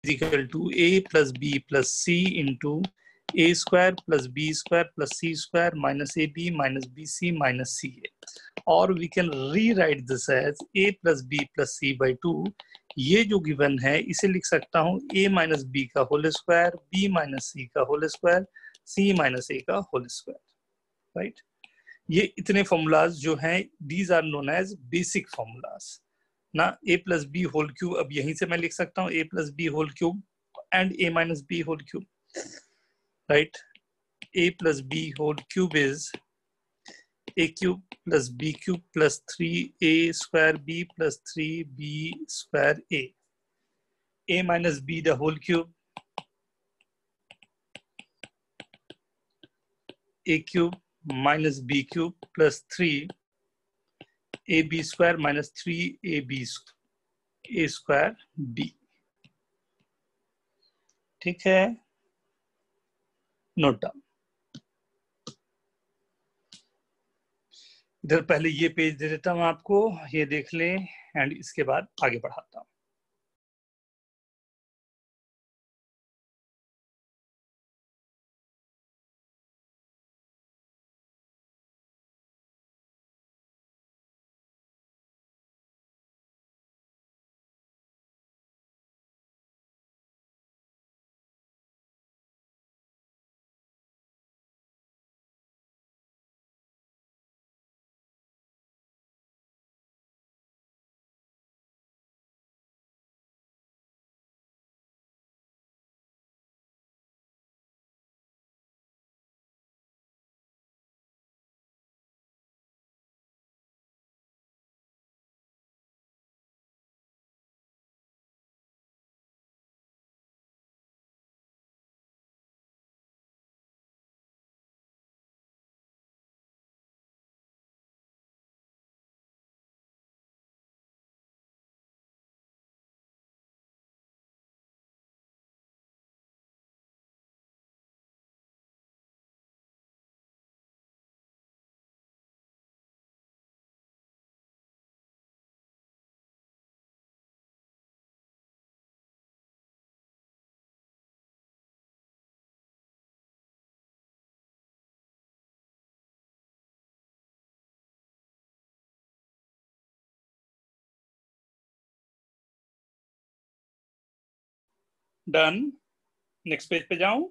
Equal to a plus b plus c into a square plus b square plus c square minus ab minus bc minus ca, और we can rewrite this as a plus b plus c by 2। ये जो given है इसे लिख सकता हूँ a minus b का whole square, b minus c का whole square, c minus a का होल स्क्वायर, राइट। ये इतने फॉर्मूलाज जो हैं these are known as basic formulas ना। a plus B whole cube, अब यहीं से मैं लिख सकता हूँ a plus B whole cube and a minus B whole cube, right. a plus B whole cube is a cube plus b cube plus 3a square b plus 3b square a minus b the whole cube, a cube minus b cube plus 3ab square minus 3ab a square b। ठीक है, note down. इधर पहले ये page दे देता हूं आपको, ये देख लें एंड इसके बाद आगे बढ़ाता हूं। डन, नेक्स्ट पेज पे जाऊं।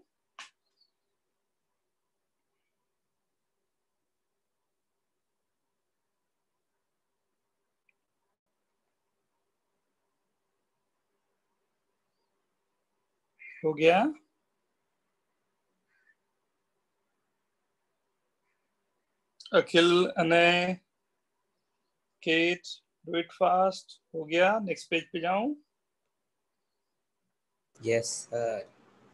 हो गया। Akhil, Anay, Kate, do it fast. हो गया, नेक्स्ट पेज पे जाऊं। Yes sir.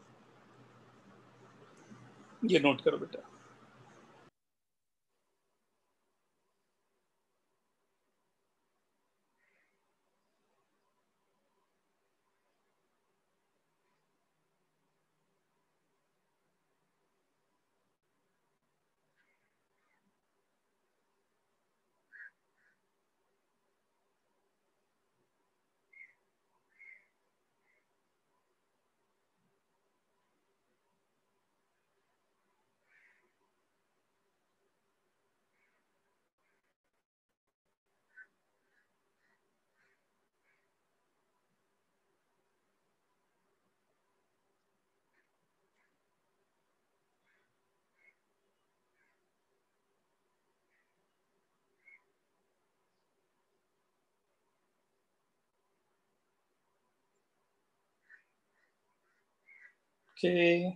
ये नोट करो बेटा। ओके,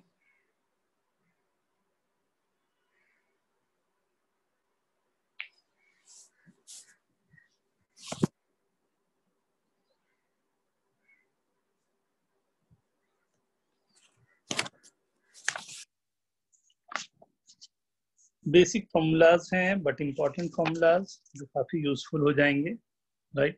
बेसिक फॉर्मूलाज हैं बट इंपॉर्टेंट फॉर्मूलाज जो काफी यूजफुल हो जाएंगे, राइट।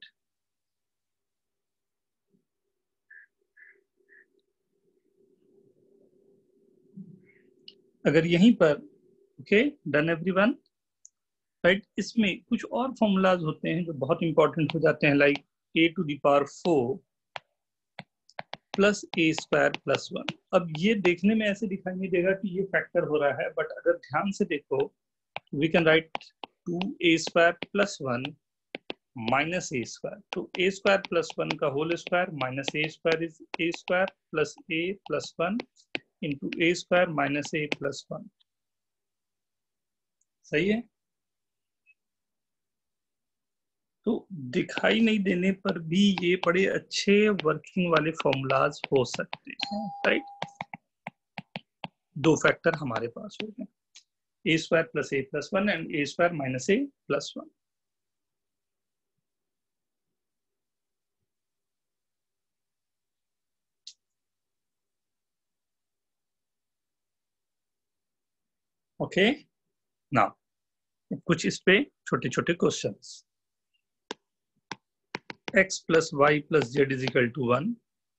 अगर यहीं पर ओके, डन एवरीवन, राइट। इसमें कुछ और फॉर्मूलाज होते हैं जो बहुत इंपॉर्टेंट हो जाते हैं, like a to the power 4 plus A square plus 1। अब ये देखने में ऐसे दिखाई नहीं देगा कि ये फैक्टर हो रहा है, बट अगर ध्यान से देखो we can write 2a square plus 1 minus A square. तो ए स्क्वायर प्लस 1 का whole square minus A square is A square plus A plus 1 into A square minus A plus 1। सही है। तो दिखाई नहीं देने पर भी ये बड़े अच्छे वर्किंग वाले फॉर्मूलाज हो सकते हैं, राइट। दो फैक्टर हमारे पास हो गए, A square plus A plus 1 and A square minus A plus 1। Okay now कुछ इस पे छोटे छोटे questions. x plus y plus z is equal to 1,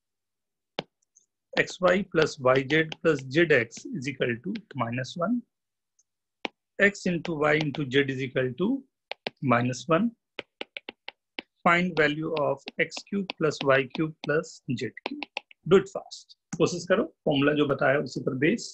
xy plus yz plus zx is equal to minus 1, x into y into z is equal to minus 1. Find value of x cube plus y cube plus z cube. Do it fast. कोशिश करो, formula जो बताया उसी पर base.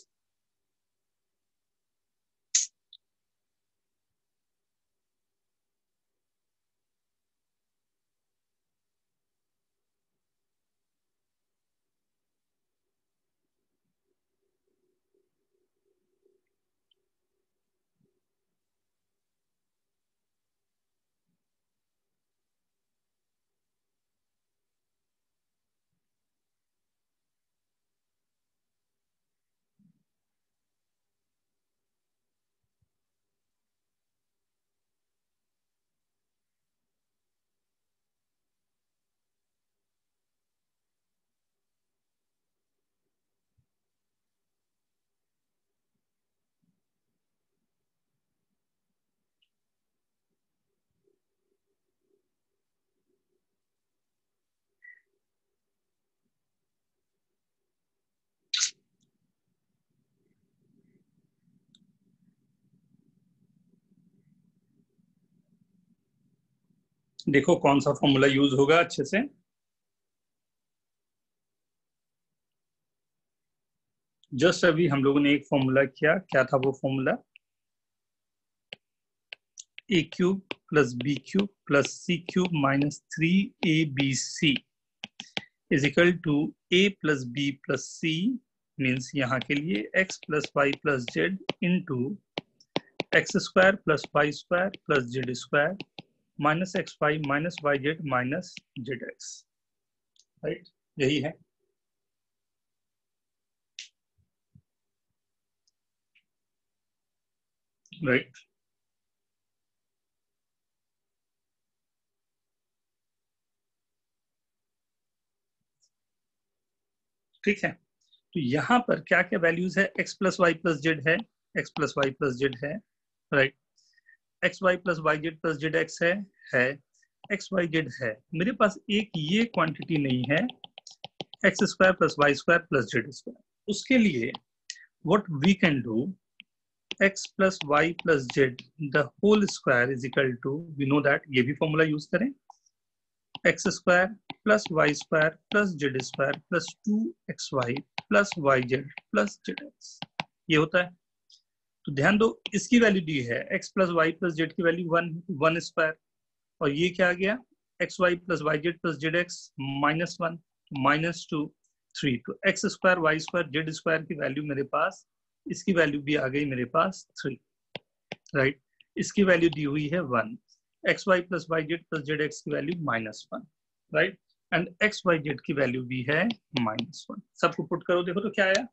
देखो कौन सा formula use होगा अच्छे से। जस्ट अभी हम लोगों ने एक फॉर्मूला किया, क्या था वो formula? A cube plus B cube plus C cube minus 3abc is equal to A plus B plus C, means यहाँ के लिए x plus Y plus Z into x square plus Y square plus Z square minus X Y minus Y Z minus Z X, right. यही है। Right. ठीक है। तो यहाँ पर क्या क्या वैल्यूज है? x plus Y plus Z है, x plus Y plus Z है, right. X Y plus Y Z plus Z X है, एक्स वाई जेड है। मेरे पास एक ये क्वांटिटी नहीं है, X square plus Y square plus Z square. उसके लिए what we can do, x plus Y plus Z the whole square is equal to, we know that, ये भी फॉर्मूला यूज करें, x square plus Y square plus Z square plus 2xy plus Y Z plus Z X, ये होता है। तो ध्यान दो, इसकी वैल्यू दी है x plus Y plus Z की वैल्यू 1 स्क्वायर, और ये क्या आ गया X Y plus Y Z plus Z X minus 1 minus 2 3। तो X square Y square Z square की वैल्यू मेरे पास, इसकी वैल्यू भी आ गई मेरे पास 3, राइट। इसकी वैल्यू दी हुई है 1, X Y plus Y Z plus Z X की value -1, right. And X Y Z की वैल्यू भी है -1। सबको पुट करो, देखो तो क्या आया।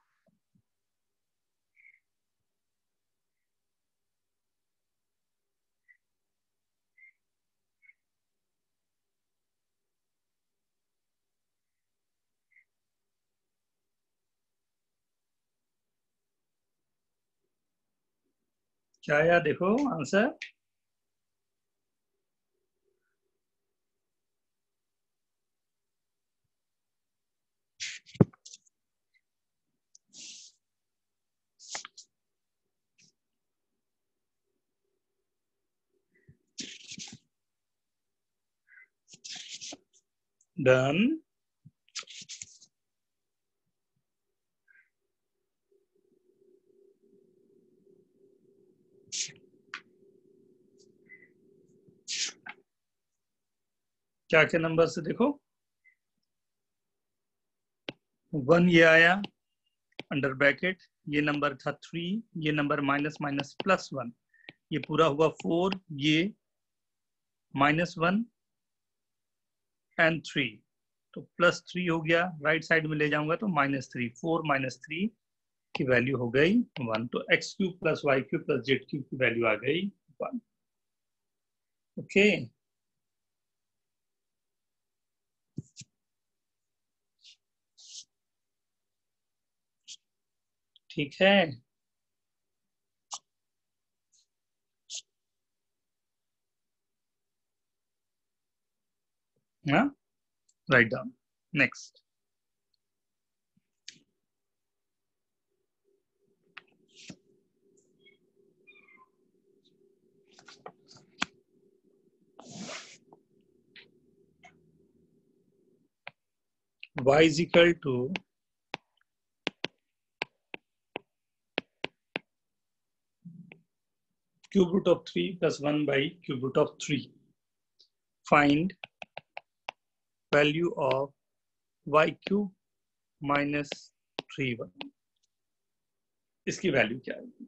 क्या आया देखो आंसर। डन। क्या क्या नंबर से देखो, 1 ये आया अंडर ब्रैकेट, ये नंबर था 3, ये नंबर माइनस माइनस प्लस 1, ये पूरा हुआ 4, ये -1 एंड 3, तो +3 हो गया, राइट साइड में ले जाऊंगा तो -3, 4 -3 की वैल्यू हो गई 1, तो x³ + y³ + z³ की वैल्यू आ गई 1। ओके, ठीक है। हाँ, right down. Next, y is equal to cube root of 3 plus 1 by cube root of 3. Find value of y cube minus 3y। इसकी वैल्यू क्या है?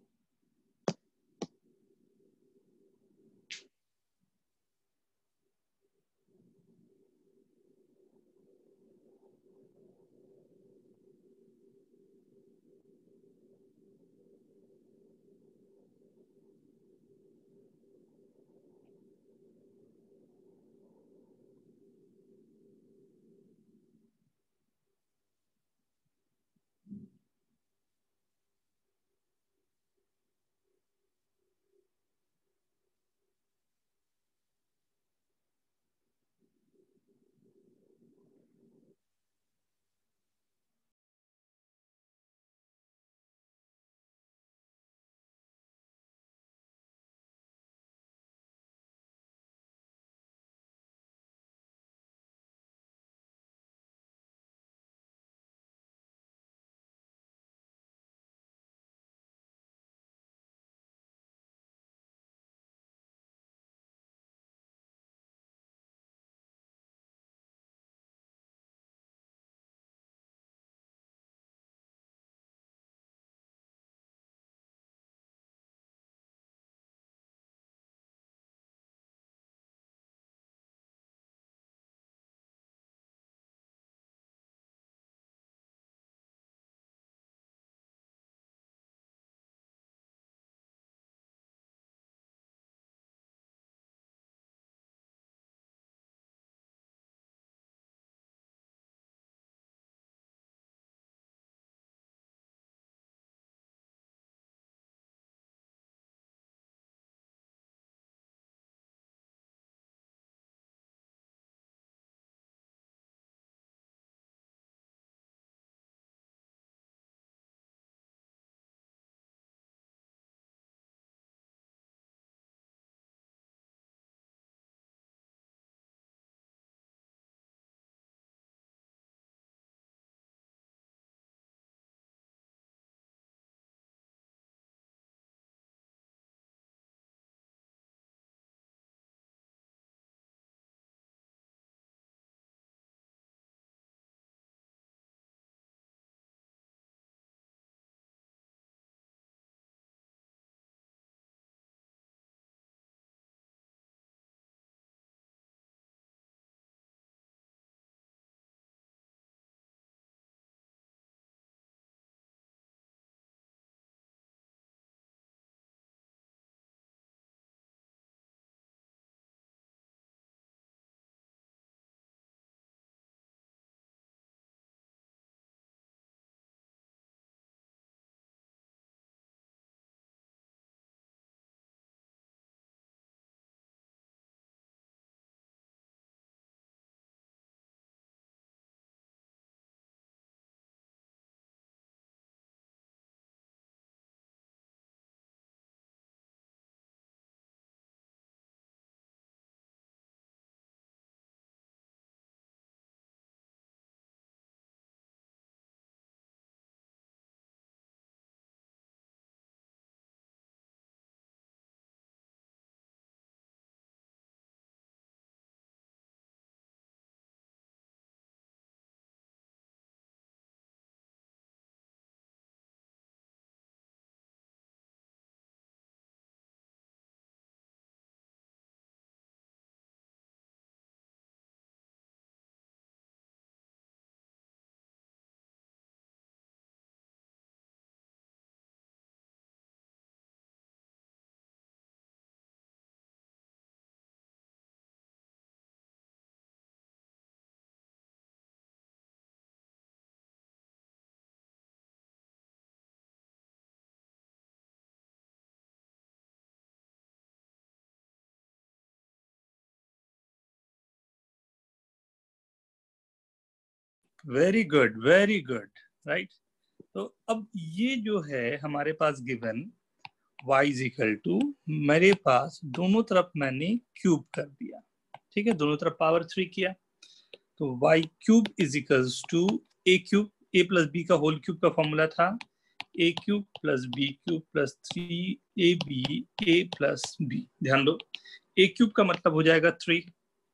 Very good, very good, right. तो अब ये जो है हमारे पास given y is equal to, मेरे पास दोनों तरफ मैंने क्यूब कर दिया, ठीक है, दोनों तरफ पावर 3 किया, तो y cube is equals to a cube, a plus b का होल क्यूब का फॉर्मूला था a cube plus b cube plus 3ab a plus b। ध्यान दो, a क्यूब का मतलब हो जाएगा 3।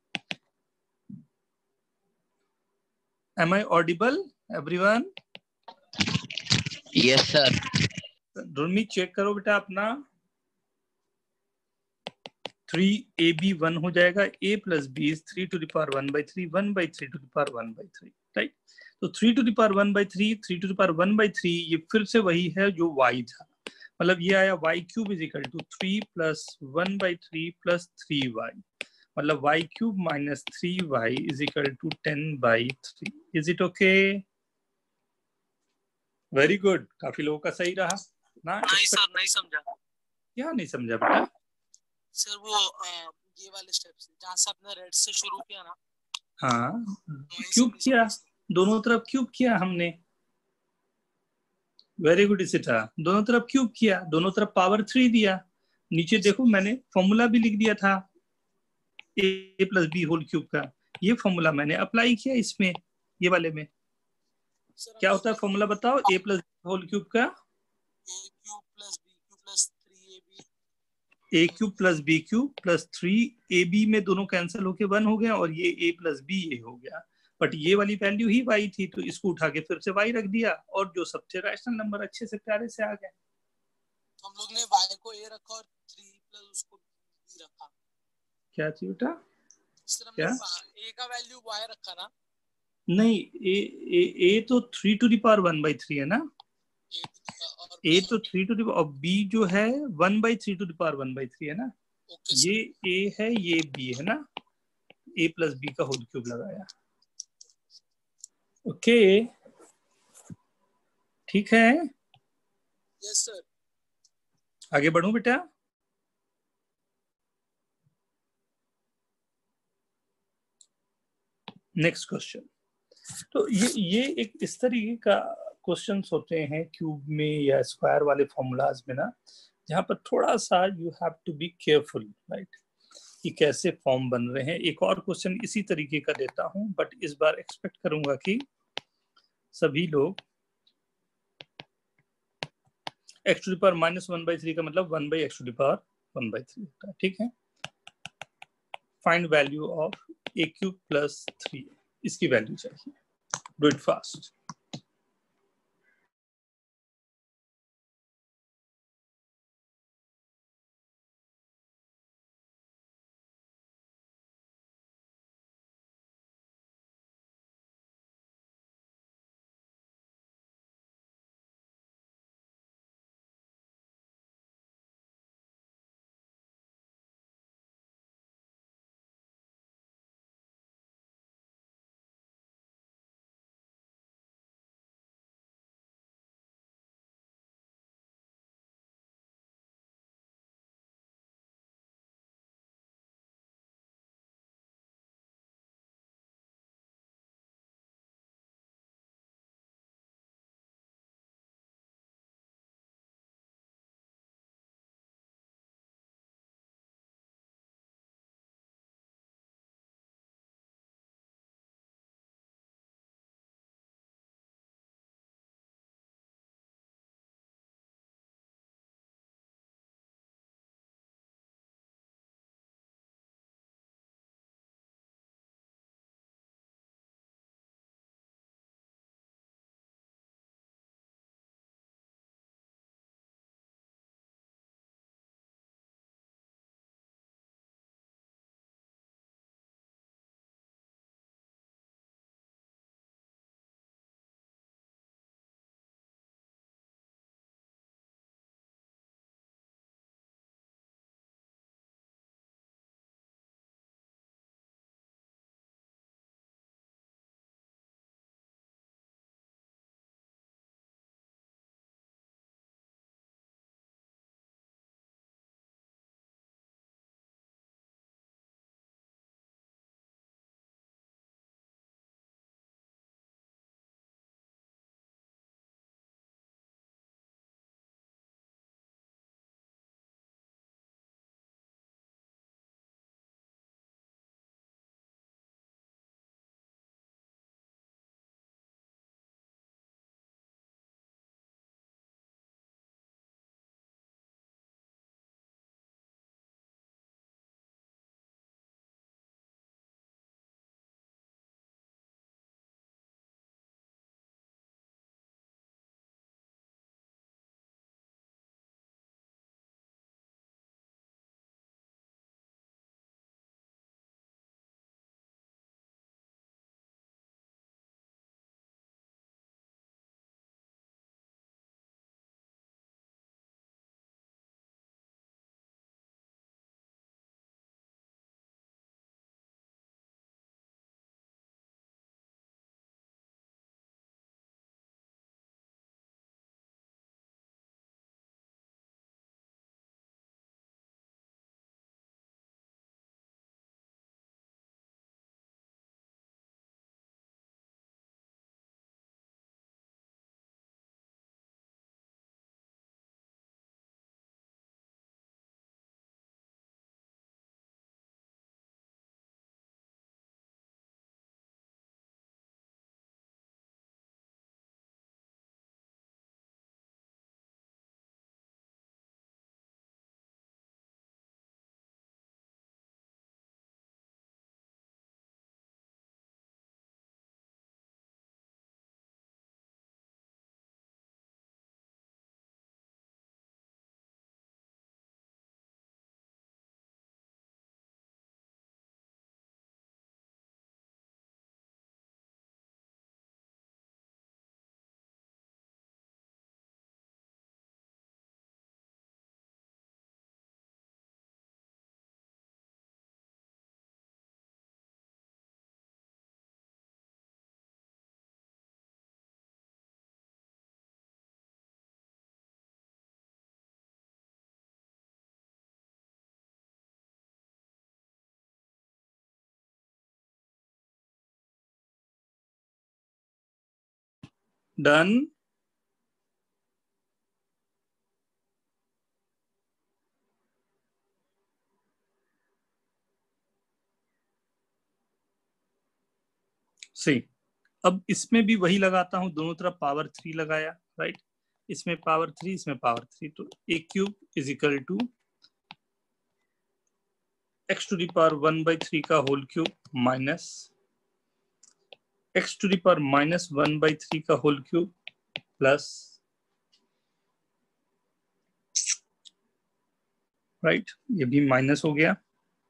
Am I audible, everyone? Yes sir. Rumi check करो बेटा अपना, 3ab 1 हो जाएगा, a plus b is 3 to the power 1/3, 1/3 to the power 1/3, right. तो 3 to the power 1/3, 3 to the power 1/3 ये फिर से वही है जो y था, मतलब ये आया y cube is equal to 3 plus 1/3 plus 3y, मतलब y cube minus 3y is equal to 10/3। Is it okay? Very good, काफी लोगों का सही रहा ना। नहीं सर, नहीं समझा। क्या नहीं समझा बेटा? सर वो ये वाले स्टेप से जहाँ से आपने रेड से शुरू किया ना, हाँ, क्यूब किया, दोनों तरफ क्यूब किया हमने। वेरी गुड इसिटा, दोनों तरफ क्यूब किया, दोनों तरफ पावर 3 दिया। नीचे देखो मैंने फॉर्मूला भी लिख दिया था a plus B whole cube का, ये फॉर्मूला मैंने अप्लाई किया इसमें, ये वाले में। क्या होता है फॉर्मूला बताओ, a प्लस होल क्यूब का? a cube plus b cube plus 3ab, a cube plus b cube plus 3ab में दोनों कैंसिल होके 1 हो गया, और ये a प्लस b ये हो गया, बट ये वाली वैल्यू ही y थी, तो इसको उठा के फिर से y रख दिया, और जो सबसे रैशनल नंबर अच्छे से प्यारे से आ गए। हम लोग ने y को a रखा और 3 प्लस उसको b रखा। क्या थी बेटा? क्या a का वैल्यू y रखा ना? नहीं, ए तो 3 टू द पावर 1/3 है ना, ए तो 3 टू द, और बी जो है 1/3 टू द पावर 1/3 है ना। ये ए है, ये बी है ना, ए प्लस बी का होल क्यूब लगाया। ओके, ठीक है। Yes sir. आगे बढ़ूं बेटा? Next question. तो ये एक इस तरीके का क्वेश्चंस होते हैं क्यूब में या स्क्वायर वाले फॉर्मूलाज में ना, जहां पर थोड़ा सा you have to be careful, right, कि कैसे फॉर्म बन रहे हैं। एक और क्वेश्चन इसी तरीके का देता हूं, बट इस बार एक्सपेक्ट करूंगा कि सभी लोग x टू द पावर -1/3 का मतलब 1/x टू द पावर 1/3, ठीक है। Find value of a cube plus 3, इसकी वैल्यू चाहिए। Do it fast. Done. See, अब इसमें भी वही लगाता हूं, दोनों तरफ पावर 3 लगाया, राइट। इसमें पावर 3, इसमें पावर 3, तो a cube is equal to x to the power 1/3 का whole cube minus x to the power minus 1/3 का होल क्यूब प्लस, राइट, ये भी माइनस हो गया,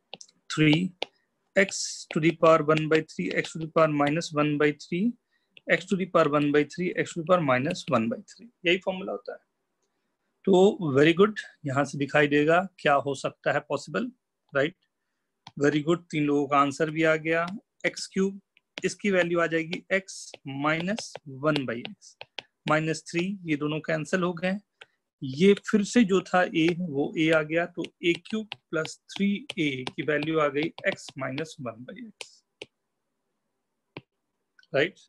3x to the power 1/3 x to the power minus 1/3 x to the power 1/3 x to the power minus 1/3, यही formula होता है। तो very good, यहां से दिखाई देगा क्या हो सकता है पॉसिबल, राइट। वेरी गुड, 3 लोगों का आंसर भी आ गया। एक्स क्यूब, इसकी वैल्यू आ जाएगी x माइनस 1/x माइनस 3, ये दोनों कैंसिल हो गए। ये फिर से जो था a, वो a आ गया, तो a क्यूब प्लस 3a की वैल्यू आ गई x minus 1/x, right.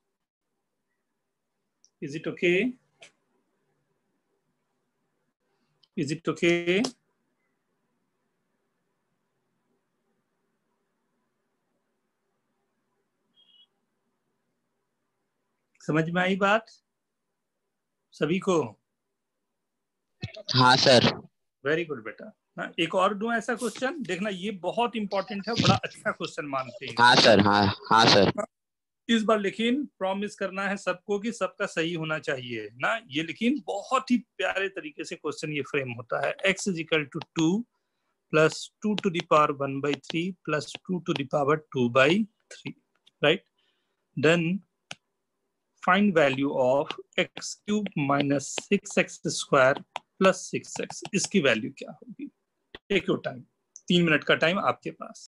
Is it okay? Is it okay? समझ में आई बात सभी को? हाँ सर। वेरी गुड बेटा। हाँ, एक और दूं ऐसा क्वेश्चन, देखना ये बहुत इंपॉर्टेंट है, बड़ा अच्छा क्वेश्चन मानते हैं हाँ इसको। सर। हाँ हाँ सर। इस बार लेकिन प्रॉमिस करना है सबको कि सबका सही होना चाहिए ना, ये लेकिन बहुत ही प्यारे तरीके से क्वेश्चन ये फ्रेम होता है। x is equal to 2 plus 2 to the power 1/3 plus 2 to the power 2/3, right. Then find value of x cube minus 6x square plus 6x, इसकी वैल्यू क्या होगी? टेक योर टाइम, 3 मिनट का time आपके पास।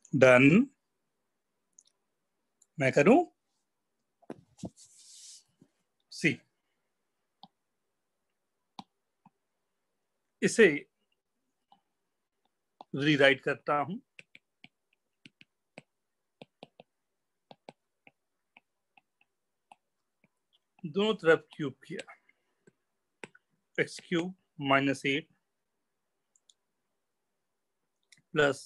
Done. मैं करूं सी, इसे rewrite करता हूं। दोनों तरफ क्यूब किया, x cube minus 8 plus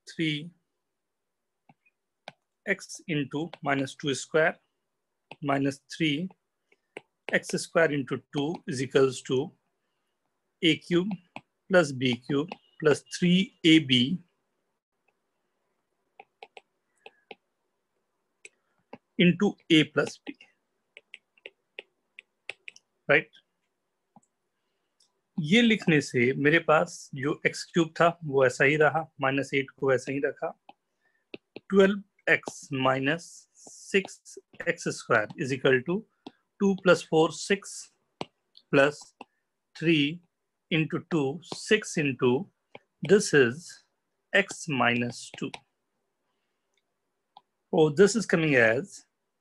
3x into minus 2 square minus 3x square into 2 is equals to a cube plus b cube plus 3ab into a plus b, right. ये लिखने से मेरे पास जो एक्स क्यूब था वो ऐसा ही रहा, माइनस 8 को वैसा ही रखा, 12x minus 6x square is equal to 2 plus 4 6 plus 3 into 2 6 into this is x minus 2. Oh, this is coming as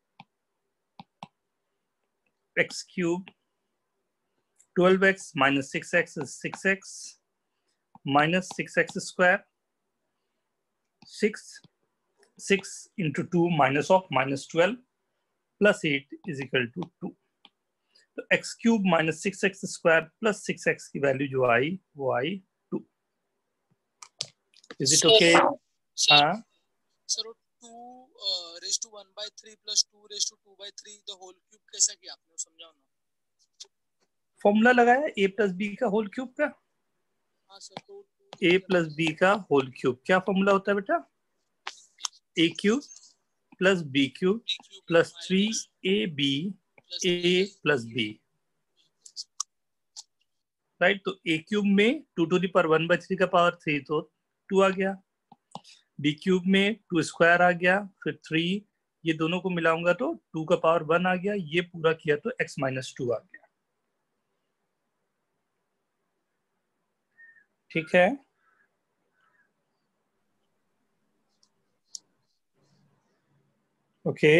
x cube, 12x minus 6x is 6x minus 6x square, 6 into 2 minus of minus 12 plus 8 is equal to 2. तो x cube minus 6x square plus 6x की value जो आई वो आई 2। Is it okay? हाँ sir 2 raise to 1/3 plus 2 raise to 2/3 the whole cube कैसा किया आपने, समझाओ ना। फॉर्मूला लगाया a प्लस b का होल क्यूब का। हाँ सर, तो a प्लस b का होल क्यूब क्या फॉर्मूला होता है बेटा? a cube plus b cube plus 3ab a plus b, right. तो a क्यूब में 2 टू द पावर 1/3 का पावर 3 तो 2 आ गया, b क्यूब में 2 स्क्वायर आ गया, फिर 3, ये दोनों को मिलाऊंगा तो 2 का पावर 1 आ गया, ये पूरा किया तो x माइनस 2 आ गया। ठीक है, ओके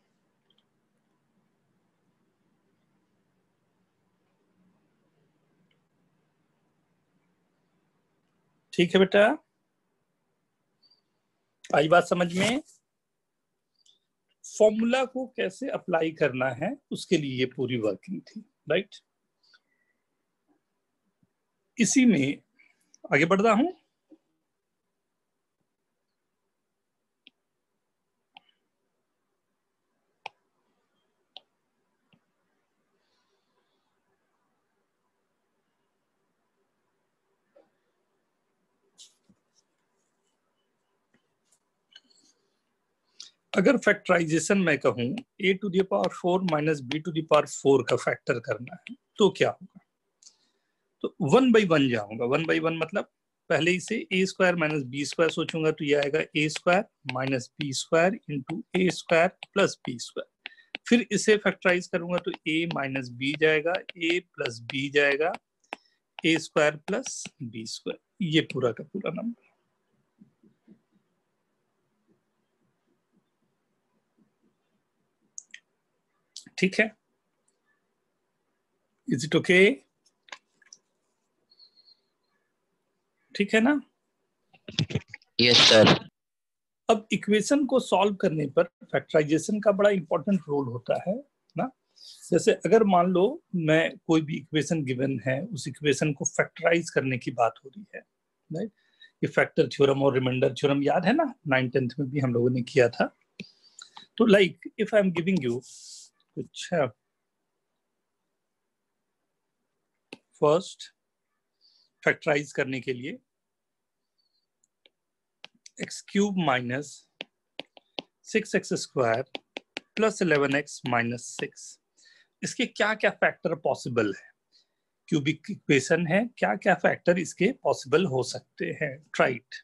ठीक है बेटा, आई बात समझ में? फॉर्मूला को कैसे अप्लाई करना है उसके लिए ये पूरी वर्किंग थी, राइट। इसी में आगे बढ़ रहा हूं। अगर फैक्टराइजेशन में कहूं a to the power 4 minus b to the power 4 का फैक्टर करना है तो क्या होगा? तो 1 by 1 जाऊंगा। 1 by 1 मतलब पहले इसे a square minus b square सोचूंगा तो ये आएगा a square minus b square into A square plus b square. फिर इसे फैक्टराइज करूंगा तो a माइनस बी जाएगा, a प्लस बी जाएगा, a square plus b square, ये पूरा का पूरा नंबर। ठीक है, इज इट ओके? ठीक है ना? Yes sir. अब इक्वेशन को सॉल्व करने पर फैक्टराइजेशन का बड़ा इंपॉर्टेंट रोल होता है ना। जैसे अगर मान लो मैं कोई भी इक्वेशन गिवन है, उस इक्वेशन को फैक्टराइज करने की बात हो रही है, राइट। ये फैक्टर थ्योरम और रिमाइंडर थ्योरम याद है ना, 9th 10th में भी हम लोगों ने किया था। तो like if I am giving you कुछ फर्स्ट फैक्टराइज करने के लिए x cube minus 6x square plus 11x minus 6, इसके क्या क्या फैक्टर पॉसिबल है? क्यूबिक इक्वेशन है, क्या क्या फैक्टर इसके पॉसिबल हो सकते हैं? ट्राइट।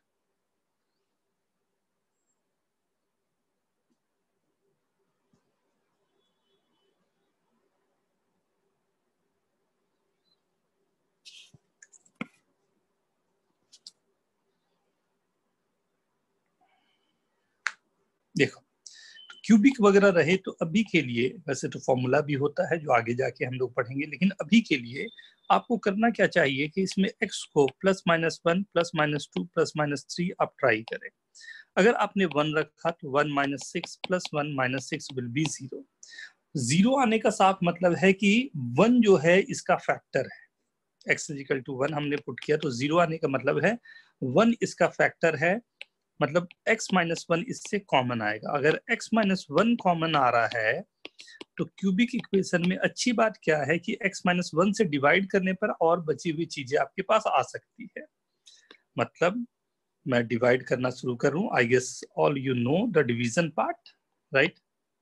देखो क्यूबिक वगैरह रहे तो अभी के लिए, वैसे तो फॉर्मूला भी होता है जो आगे जाके हम लोग पढ़ेंगे, लेकिन अभी के लिए आपको करना क्या चाहिए कि इसमें x को +-1 +-2 +-3 आप ट्राई करें। अगर आपने 1 रखा तो 1 - 6 +1 - 6 विल बी 0। 0 आने का साफ मतलब है कि 1 जो है इसका फैक्टर है। x = 1 हमने पुट किया तो 0 आने का मतलब है 1 इसका फैक्टर है, मतलब x - 1 इससे कॉमन आएगा। अगर x - 1 कॉमन आ रहा है तो क्यूबिक इक्वेशन में अच्छी बात क्या है कि x - 1 से डिवाइड करने पर और बची हुई चीजें आपके पास आ सकती है। मतलब मैं डिवाइड करना शुरू करूं, I guess all you know the division part, right.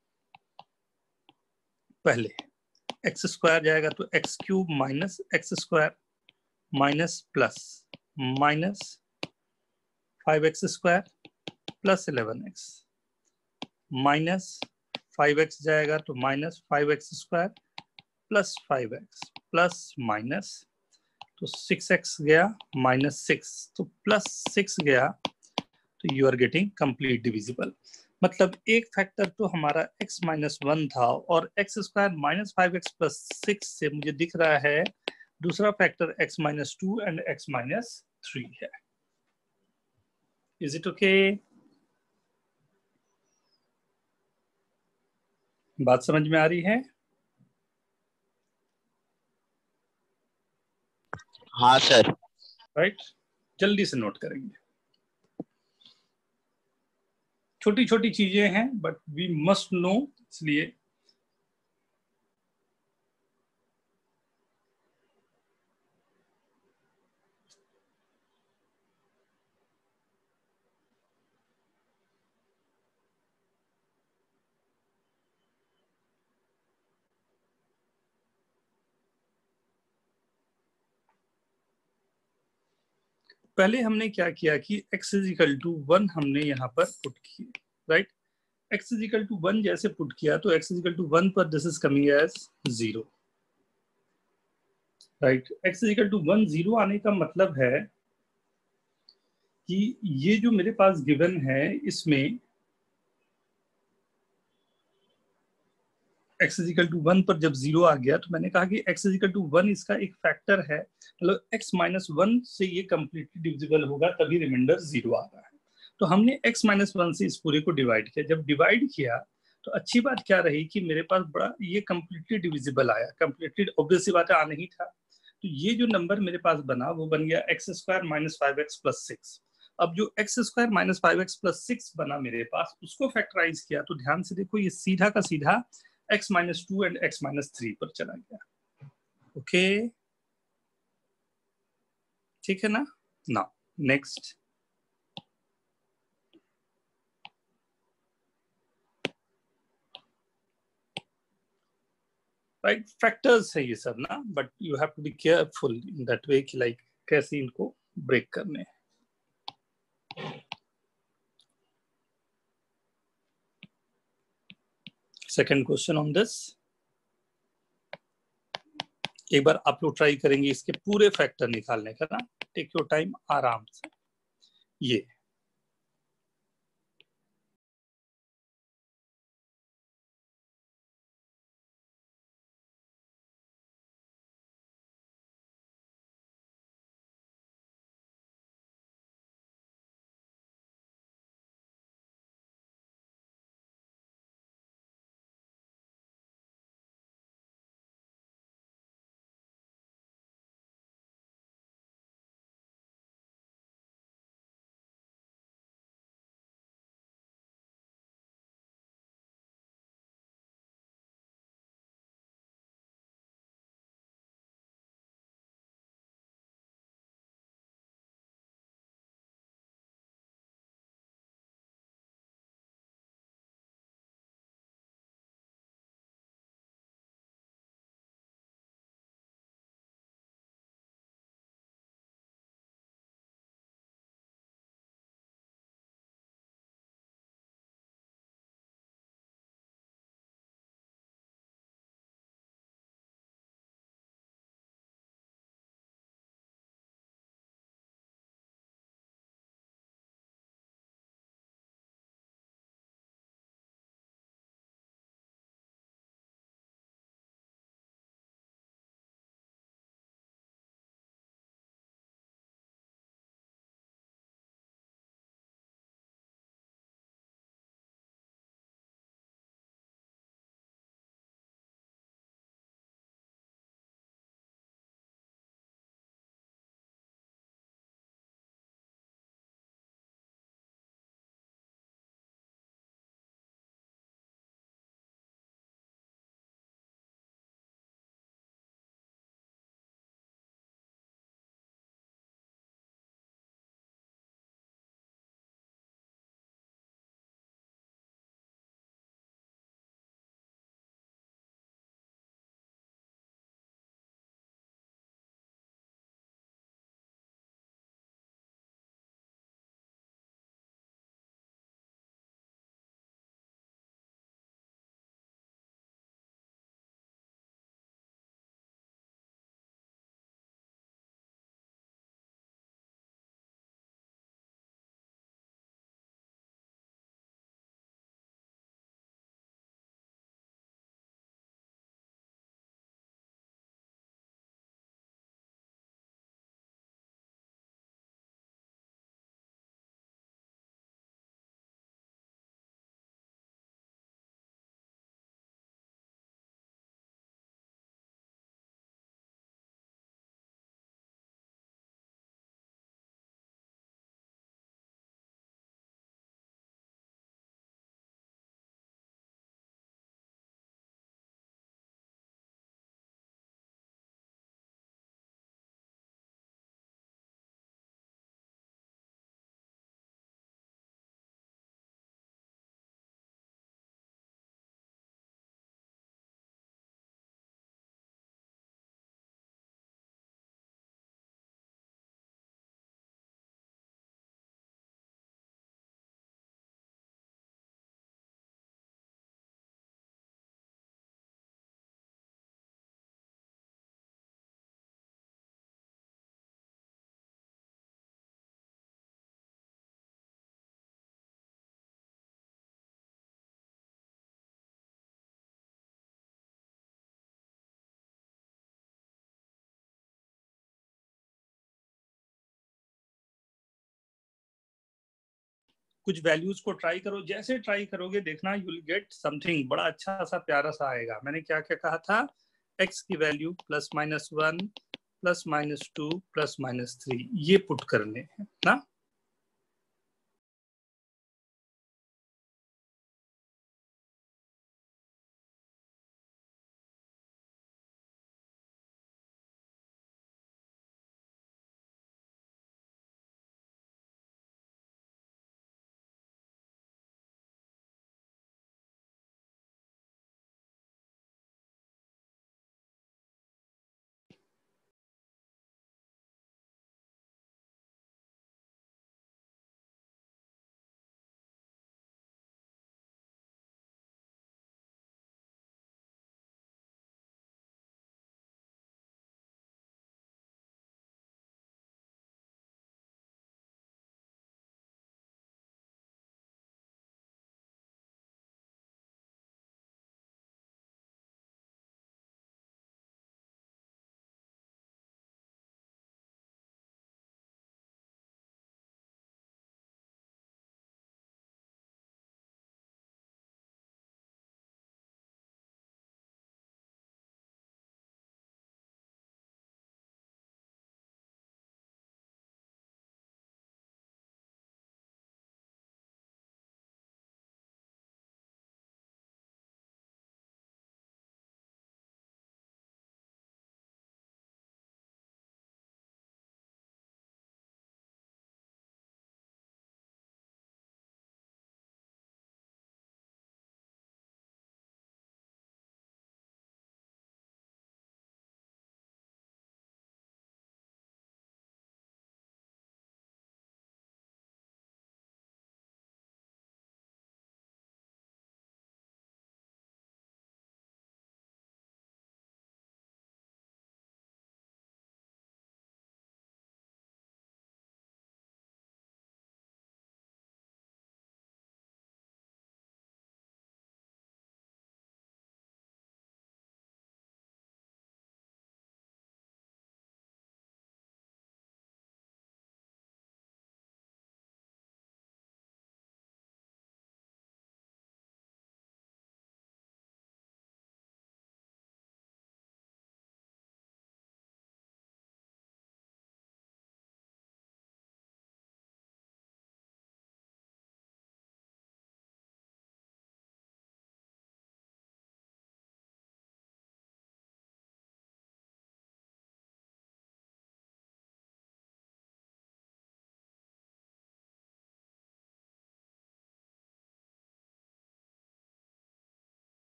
पहले x² जाएगा तो x³ minus x² minus plus minus 5x² plus 11x minus 5x जाएगा तो -5x² plus 5x plus minus, तो 6x गया -6, तो +6 गया, तो you are getting complete divisible. मतलब एक फैक्टर तो हमारा x - 1 था और x² - 5x प्लस 6 से मुझे दिख रहा है दूसरा फैक्टर x - 2 एंड x - 3 है। Is it okay? बात समझ में आ रही है? हाँ सर। राइट, जल्दी से नोट करेंगे। छोटी छोटी चीजें हैं बट वी मस्ट नो, इसलिए पहले हमने क्या किया कि x = 1 हमने यहाँ पर पुट किए, राइट। x = 1 जैसे पुट किया तो x = 1 पर this is coming as 0, right. x = 1 0 आने का मतलब है कि ये जो मेरे पास गिवन है इसमें x = 1 पर जब 0 आ गया तो मैंने कहा कि x = 1 इसका एक फैक्टर है, मतलब x - 1 से ये कंप्लीटली डिविजिबल होगा, तभी रिमाइंडर 0 आ रहा है। तो हमने x - 1 से इस पूरे को डिवाइड किया। जब डिवाइड किया तो अच्छी बात क्या रही कि मेरे पास बड़ा ये कंप्लीटली डिविजिबल आया। कंप्लीटली ऑब्वियस सी बात है, आ नहीं था। तो ये जो नंबर मेरे पास बना वो बन गया x² - 5x + 6। अब जो x² - 5x + 6 बना मेरे पास, उसको फैक्टराइज किया तो ध्यान से देखो ये सीधा का सीधा x - 2 एंड x - 3 पर चला गया। ओके, ठीक है ना। Now next, right. फैक्टर्स है ये सब ना, but you have to be careful in that way कि लाइक कैसे इनको ब्रेक करने हैं। सेकंड क्वेश्चन ऑन दिस, एक बार आप लोग ट्राई करेंगे इसके पूरे फैक्टर निकालने का ना। टेक योर टाइम आराम से। ये कुछ वैल्यूज को ट्राई करो, जैसे ट्राई करोगे देखना यू विल गेट समथिंग बड़ा अच्छा सा प्यारा सा आएगा। मैंने क्या क्या कहा था, x की वैल्यू +-1 +-2 +-3 ये पुट करने हैं ना।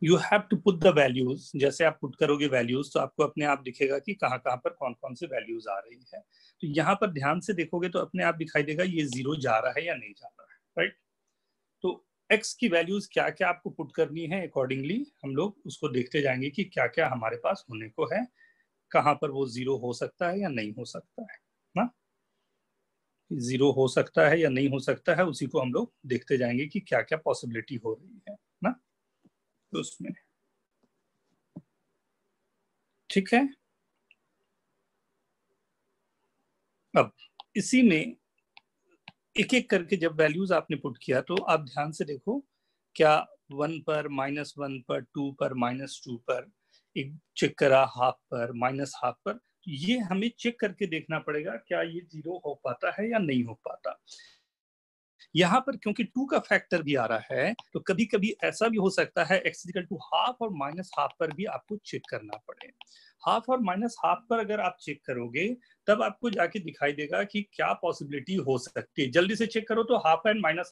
You have to put the values. जैसे आप पुट करोगे वैल्यूज तो आपको अपने आप दिखेगा कि कहाँ कहाँ पर कौन कौन से वैल्यूज आ रही है। तो यहाँ पर ध्यान से देखोगे तो अपने आप दिखाई देगा ये 0 जा रहा है या नहीं जा रहा है, राइट। तो x की वैल्यूज क्या क्या आपको पुट करनी है, अकॉर्डिंगली हम लोग उसको देखते जाएंगे कि क्या क्या हमारे पास होने को है, कहाँ पर वो 0 हो सकता है या नहीं हो सकता है ना। 0 हो सकता है या नहीं हो सकता है, उसी को हम लोग देखते जाएंगे कि क्या क्या पॉसिबिलिटी हो रही है ना। तो उसमें ठीक है। अब इसी में एक एक करके जब वैल्यूज आपने पुट किया तो आप ध्यान से देखो, क्या 1 पर, -1 पर, 2 पर, -2 पर, एक चेक करा हाफ पर, -हाफ पर। ये हमें चेक करके देखना पड़ेगा क्या ये 0 हो पाता है या नहीं हो पाता। यहाँ पर क्योंकि 2 का फैक्टर भी आ रहा है तो कभी कभी ऐसा भी हो सकता है x इक्वल टू हाफ और -हाफ पर भी आपको चेक करना पड़े। हाफ और -हाफ पर अगर आप चेक करोगे तब आपको जाके दिखाई देगा कि क्या पॉसिबिलिटी हो सकती है। जल्दी से चेक करो तो हाफ एंड माइनस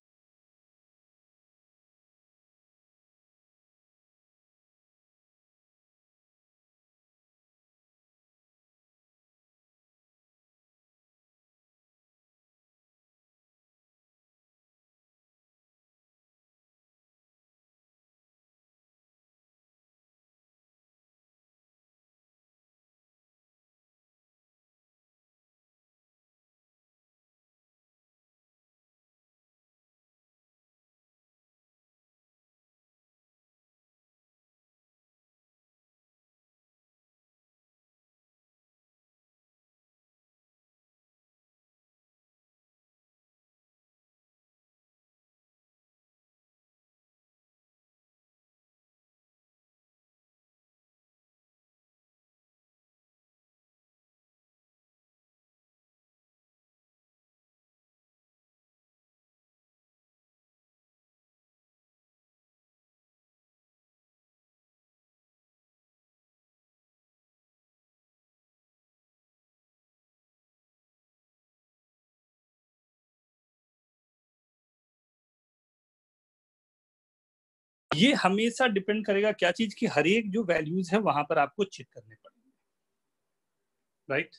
ये हमेशा डिपेंड करेगा क्या चीज की, हर एक जो वैल्यूज है वहां पर आपको चेक करने पड़ेंगे, राइट।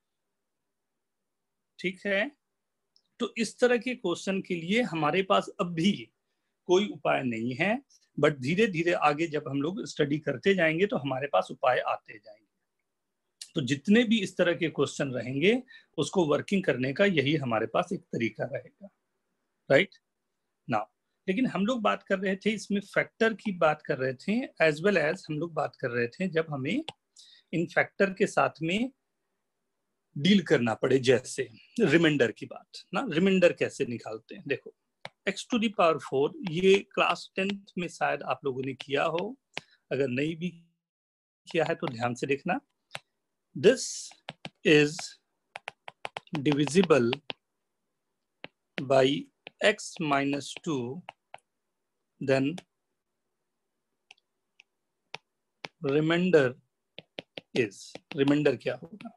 ठीक है। तो इस तरह के क्वेश्चन के लिए हमारे पास अब भी कोई उपाय नहीं है, बट धीरे धीरे आगे जब हम लोग स्टडी करते जाएंगे तो हमारे पास उपाय आते जाएंगे। तो जितने भी इस तरह के क्वेश्चन रहेंगे उसको वर्किंग करने का यही हमारे पास एक तरीका रहेगा, राइट नाउ। लेकिन हम लोग बात कर रहे थे इसमें फैक्टर की बात कर रहे थे, एज वेल एज हम लोग बात कर रहे थे जब हमें इन फैक्टर के साथ में डील करना पड़े, जैसे रिमाइंडर की बात ना। रिमाइंडर कैसे निकालते हैं, देखो x⁴, ये क्लास 10th में शायद आप लोगों ने किया हो, अगर नहीं भी किया है तो ध्यान से देखना। This is divisible by x-2, then remainder is, remainder क्या होगा,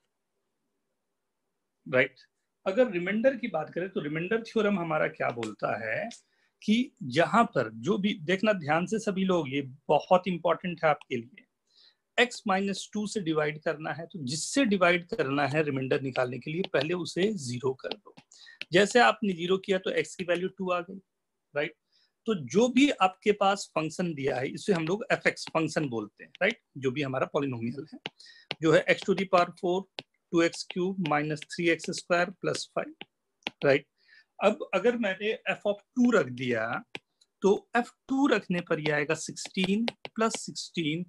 राइट। अगर रिमाइंडर की बात करें तो रिमाइंडर थ्योरम हमारा क्या बोलता है कि जहां पर जो भी, देखना ध्यान से सभी लोग, ये बहुत इंपॉर्टेंट है आपके लिए, x-2 से डिवाइड करना है तो जिससे डिवाइड करना है रिमाइंडर निकालने के लिए पहले उसे 0 कर दो। जैसे आपने 0 किया तो x की वैल्यू 2 आ गई, राइट। तो जो भी आपके पास फंक्शन दिया है इसे हम लोग fx फंक्शन बोलते हैं, राइट। जो भी हमारा पॉलिनोमियल है जो है x⁴ 2x³ - 3x² + 5, राइट। अब अगर मैंने f(2) रख दिया तो f(2) रखने पर यह आएगा 16 + 16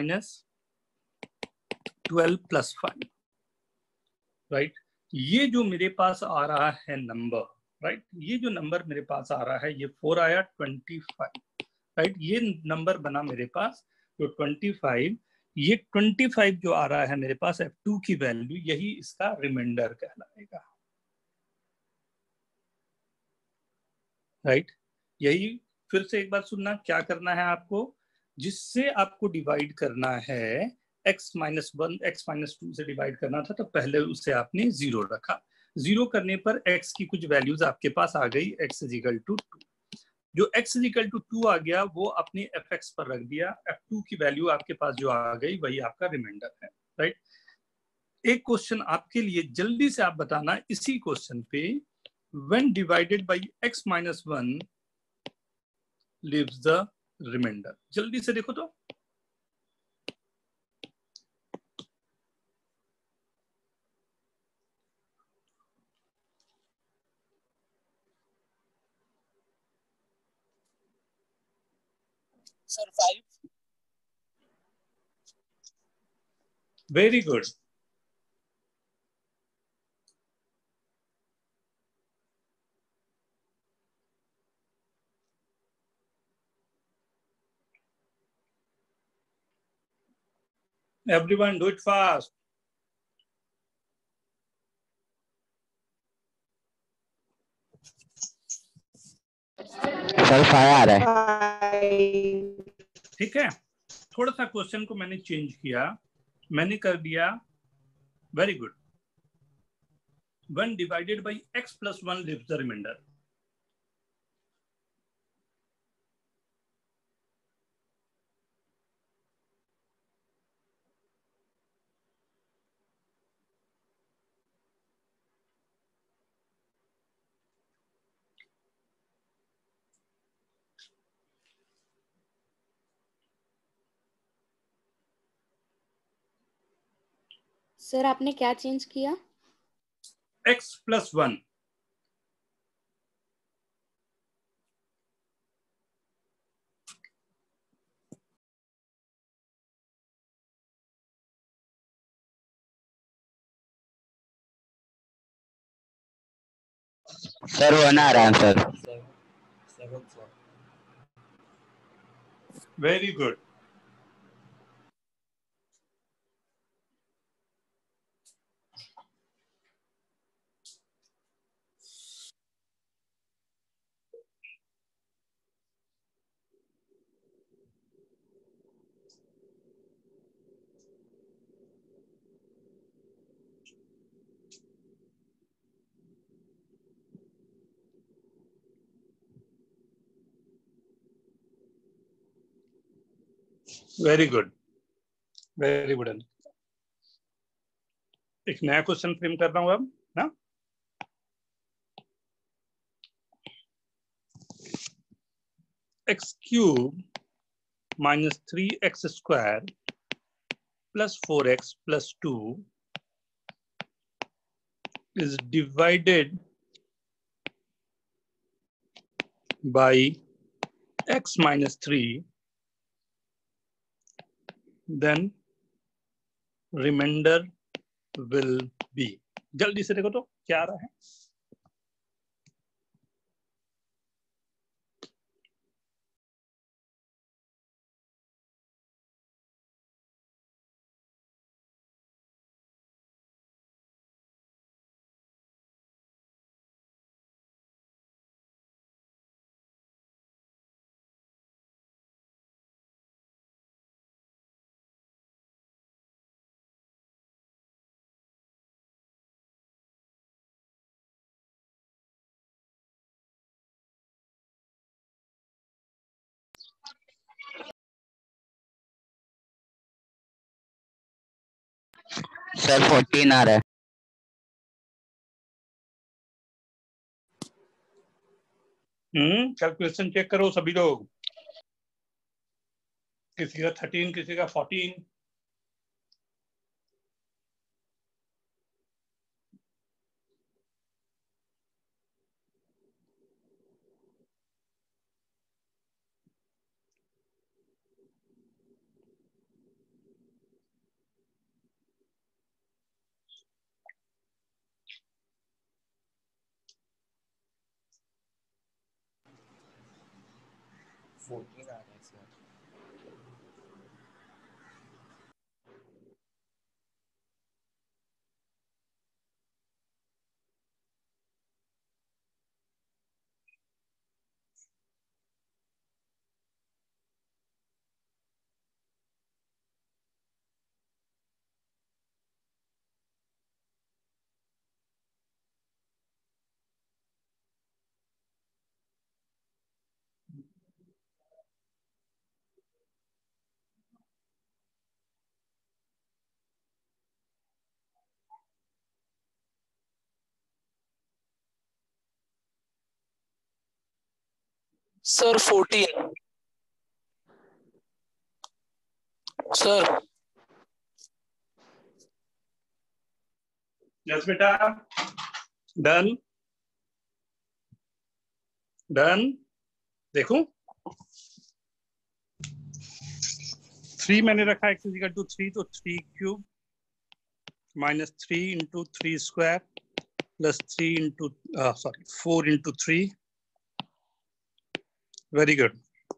- 12 + 5, राइट। ये जो मेरे पास आ रहा है नंबर, राइट, ये जो नंबर मेरे पास आ रहा है ये 4 आया 25, राइट। ये नंबर बना मेरे पास जो 25, ये 25 जो आ रहा है मेरे पास f2 की वैल्यू, यही इसका रिमाइंडर कहलाएगा, राइट। यही फिर से एक बार सुनना, क्या करना है आपको, जिससे आपको डिवाइड करना है x-1, x-2 से डिवाइड करना था तो पहले उसे आपने 0 रखा। 0 करने पर x की कुछ वैल्यूज आपके पास आ गई, x = 2। जो x इज इक्वल टू 2 आ गया वो अपनी fx पर रख दिया, f2 की वैल्यू आपके पास जो आ गई वही आपका रिमाइंडर है, राइट। एक क्वेश्चन आपके लिए, जल्दी से आप बताना इसी क्वेश्चन पे, when divided by x minus 1 leaves the remainder, जल्दी से देखो तो। Sir 5। Very good. Everyone do it fast. Sir 5 आ रहा है। ठीक है, थोड़ा सा क्वेश्चन को मैंने चेंज किया, मैंने कर दिया, very good, 1 divided by x plus 1 leaves the remainder. Sir आपने क्या चेंज किया? x plus 1, सर 1 आ रहा है sir. Very good. Very good, very good. एक नया क्वेश्चन फ्रेम कर रहा हूं अब ना। x cube minus 3x square plus 4x plus 2 is divided by x minus 3, then remainder will be, जल्दी से देखो तो क्या आ रहा है। सर 14 आ रहा है। कैलकुलेशन चेक करो सभी लोग, किसी का 13, किसी का 14। Sir 14 sir. यस बेटा, डन डन। देखो 3 मैंने रखा x इज इक्वल टू 3, तो 3 cube minus 3 into 3 square plus 3 into 4 into 3। Very good.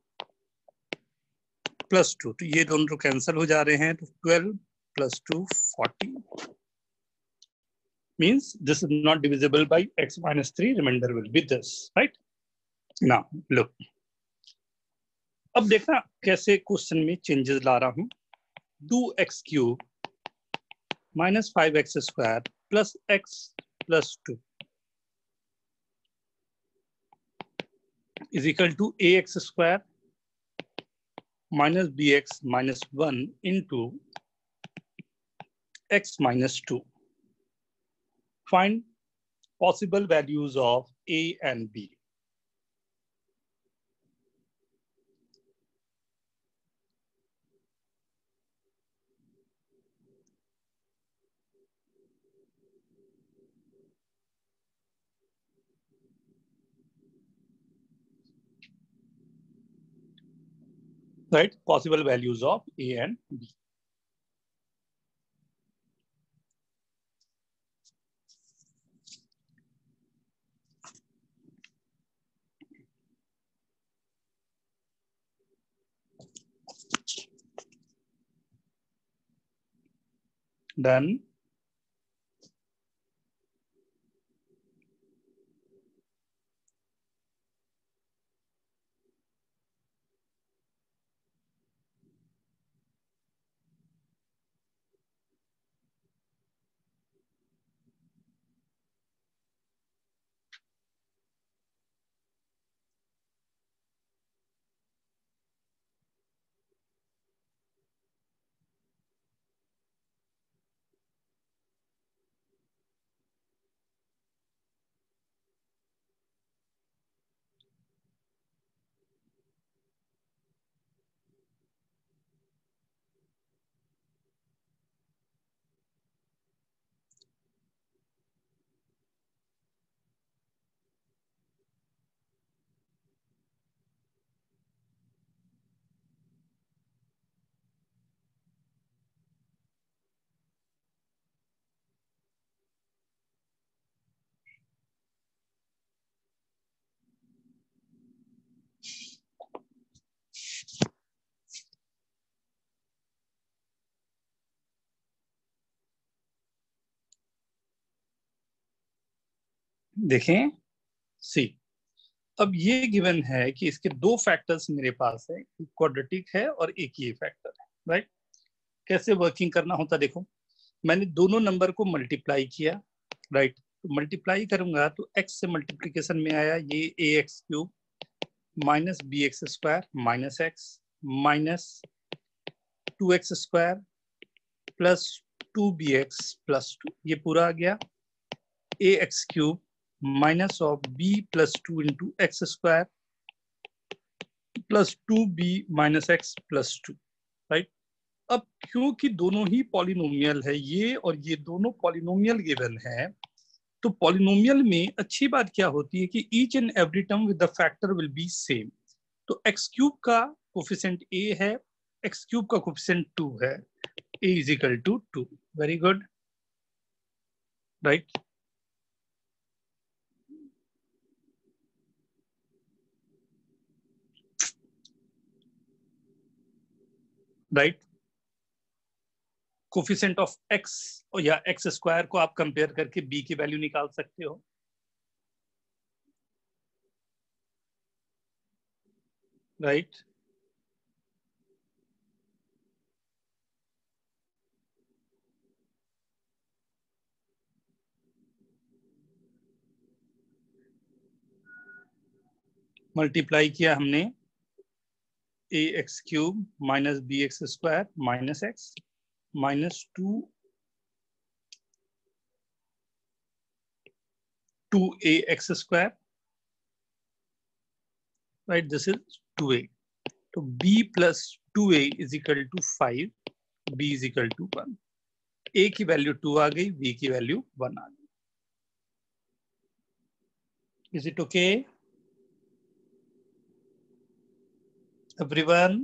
Plus 2, तो ये दोनों कैंसिल हो जा रहे हैं, तो 12 plus 2 40 means this is not divisible by x minus 3. Remainder will be this, right? Now look, अब देखना कैसे क्वेश्चन में चेंजेस ला रहा हूं। 2x cube minus 5x square plus x plus 2 is equal to ax square minus bx minus 1 into x minus 2. Find possible values of a and b. Right? Possible values of a and b. Done. देखें सी, अब ये given है कि इसके दो factors मेरे पास है, quadratic है और एक ही फैक्टर है, राइट? कैसे वर्किंग करना होता, देखो मैंने दोनों नंबर को मल्टीप्लाई किया, राइट? तो मल्टीप्लाई करूंगा तो x से मल्टीप्लीकेशन में आया ये ax cube minus b x square minus x minus 2x square plus 2bx plus 2, ये पूरा आ गया ax cube minus of b plus 2 into x square plus 2b minus x plus 2, right? अब क्योंकि दोनों ही पॉलिनोमियल है, ये और ये दोनों पॉलिनोमियल गिवन है, तो पॉलिनोमियल में अच्छी बात क्या होती है कि each and every term with the factor will be same. तो x क्यूब का कोफिशिएंट a है, x क्यूब का कोफिशिएंट 2 है, a is equal to 2। Very good, right? Right, coefficient of x या x स्क्वायर को आप कंपेयर करके b की वैल्यू निकाल सकते हो, राइट? मल्टीप्लाई किया हमने a x cube minus b x square minus x minus 2 a x square right, this is 2a, तो b plus 2a is equal to 5, b is equal to 1। a की value 2 आ गई, b की value 1 आ गई। Is it okay everyone?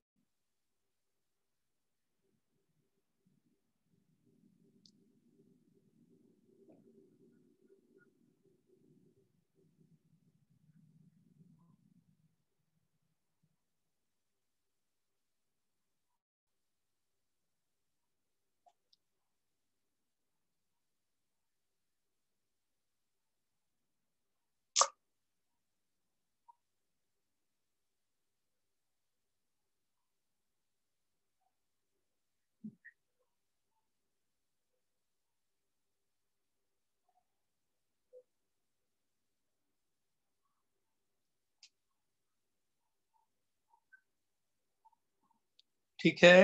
ठीक है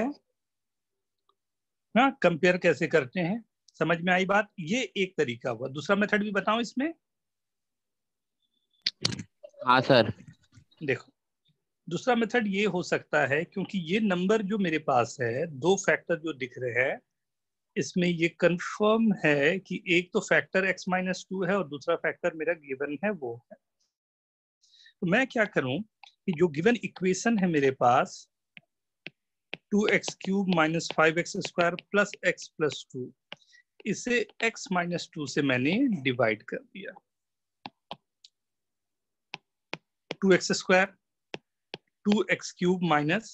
ना? कंपेयर कैसे करते हैं, समझ में आई बात? ये एक तरीका हुआ। दूसरा मेथड भी बताऊं इसमें? हाँ सर। देखो, दूसरा मेथड ये हो सकता है, क्योंकि ये नंबर जो मेरे पास है, दो फैक्टर जो दिख रहे हैं, इसमें ये कंफर्म है कि एक तो फैक्टर x-2 है और दूसरा फैक्टर मेरा गिवन है वो है। तो मैं क्या करूं कि जो गिवन इक्वेशन है मेरे पास 2x³ minus 5x² plus x plus 2, इसे x-2 से मैंने डिवाइड कर दिया। 2x² 2x³ minus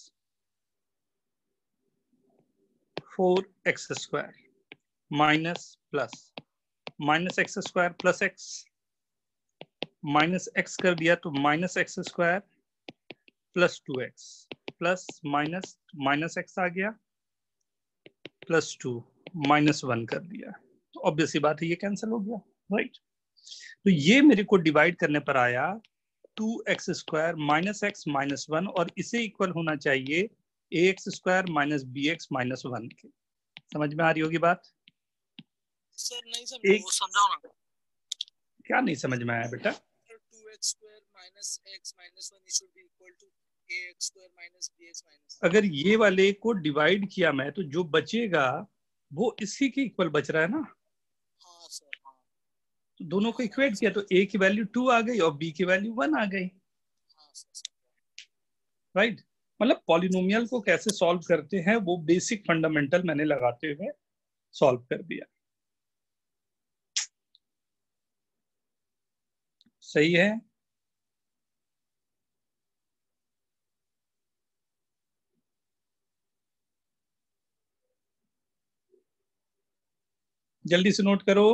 4x² minus plus minus x² प्लस x माइनस x कर दिया, तो minus x² plus 2x plus minus minus x आ गया प्लस 2 माइनस 1 कर दिया। तो ऑब्वियसली बात है ये कैंसिल हो गया, राइट? तो ये मेरे को डिवाइड करने पर आया 2x² माइनस x माइनस 1, और इसे इक्वल होना चाहिए ax² माइनस bx माइनस 1 के। समझ में आ रही होगी बात? सर नहीं समझा, वो समझाओ ना। क्या नहीं समझ में आया बेटा? 2x² minus x minus 1 should be equal to ax² minus bx minus. अगर ये वाले को डिवाइड किया मैं, तो जो बचेगा वो इसी के इक्वल बच रहा है ना। हाँ सर, हाँ तो दोनों को इक्वेट किया तो a की वैल्यू 2 आ गई और b की वैल्यू 1 आ गई, हाँ सर। राइट? मतलब पॉलिनोमियल को कैसे सॉल्व करते हैं वो बेसिक फंडामेंटल मैंने लगाते हुए सॉल्व कर दिया। सही है? जल्दी से नोट करो।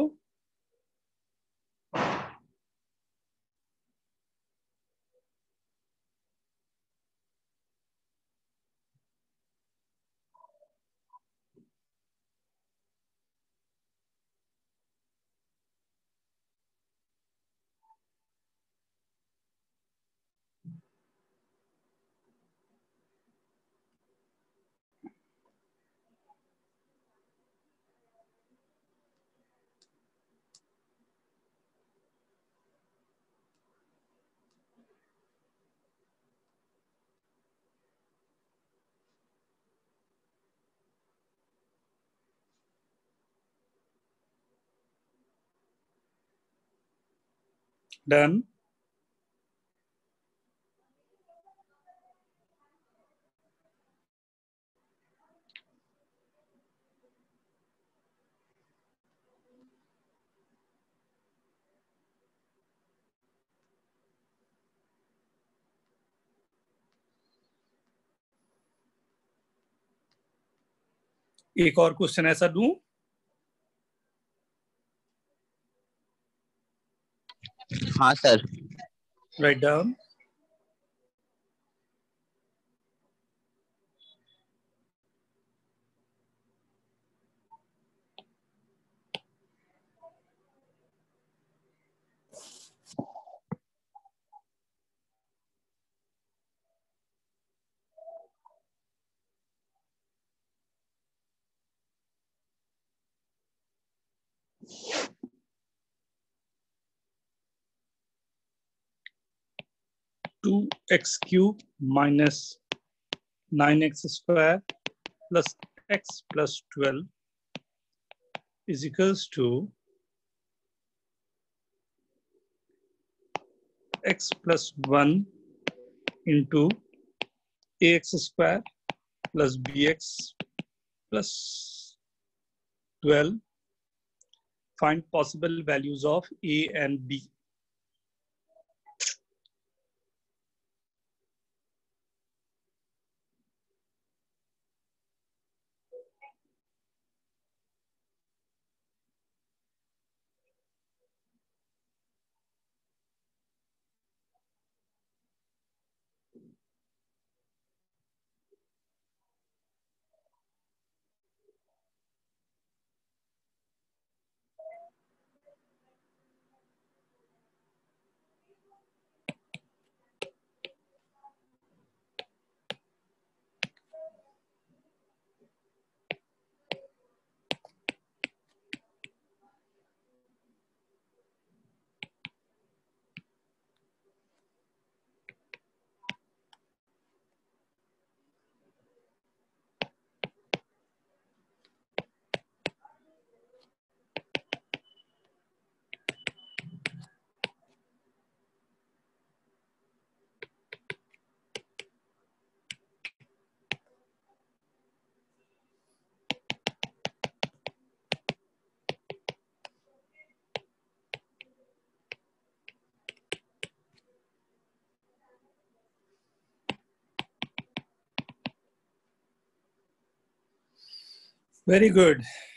डन। एक और क्वेश्चन ऐसा दूं? हाँ sir. Write down. 2x cube minus 9x square plus x plus 12 is equals to x plus 1 into ax square plus bx plus 12. Find possible values of a and b. Very good.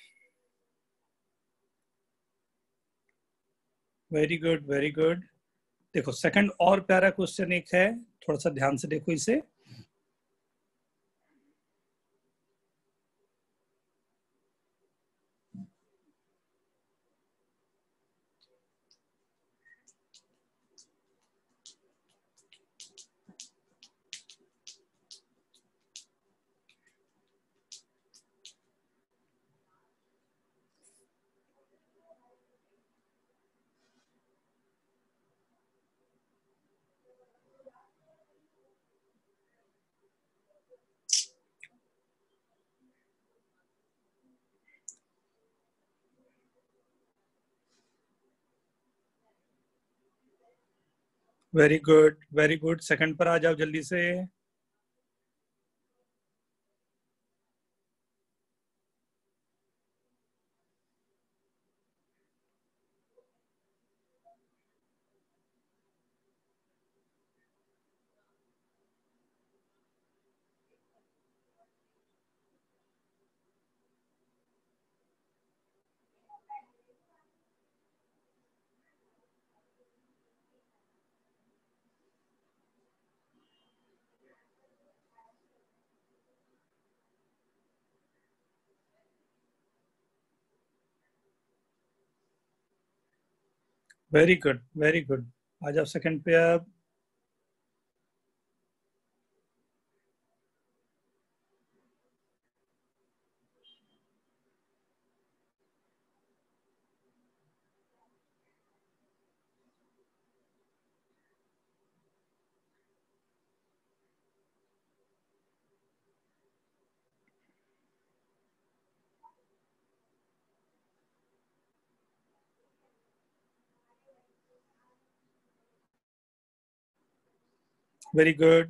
Very good very good. देखो second और प्यारा question एक है, थोड़ा सा ध्यान से देखो इसे. Very good very good. Second पर आ जाओ जल्दी से. Very good very good. आ जाओ सेकंड पे अब. Very good.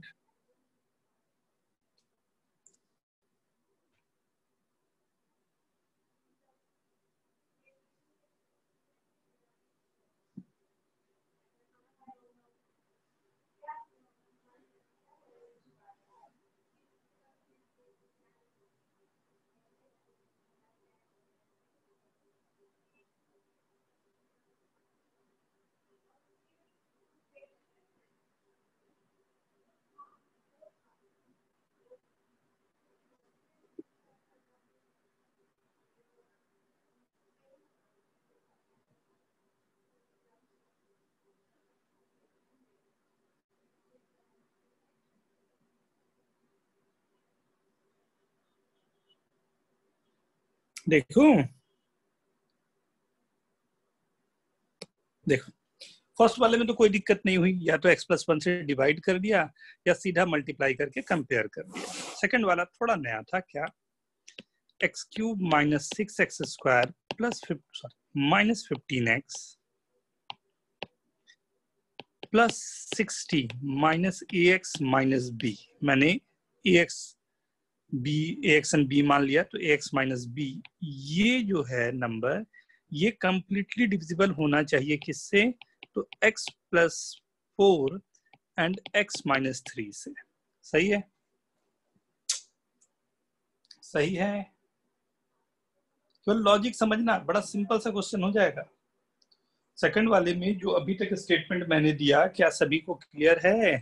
देखो देखो फर्स्ट वाले में तो कोई दिक्कत नहीं हुई, या तो x+1 से डिवाइड कर दिया या सीधा मल्टीप्लाई करके कंपेयर कर दिया। सेकंड वाला थोड़ा नया था, क्या x³ minus 6x² plus minus 15x plus 60 minus ax minus b। मैंने ax एंड b मान लिया, तो ax माइनस b ये जो है नंबर, ये कंप्लीटली डिविजिबल होना चाहिए किससे, तो x+4 एंड x-3 से। सही है, सही है। केवल लॉजिक समझना, बड़ा सिंपल सा क्वेश्चन हो जाएगा। सेकंड वाले में जो अभी तक स्टेटमेंट मैंने दिया, क्या सभी को क्लियर है?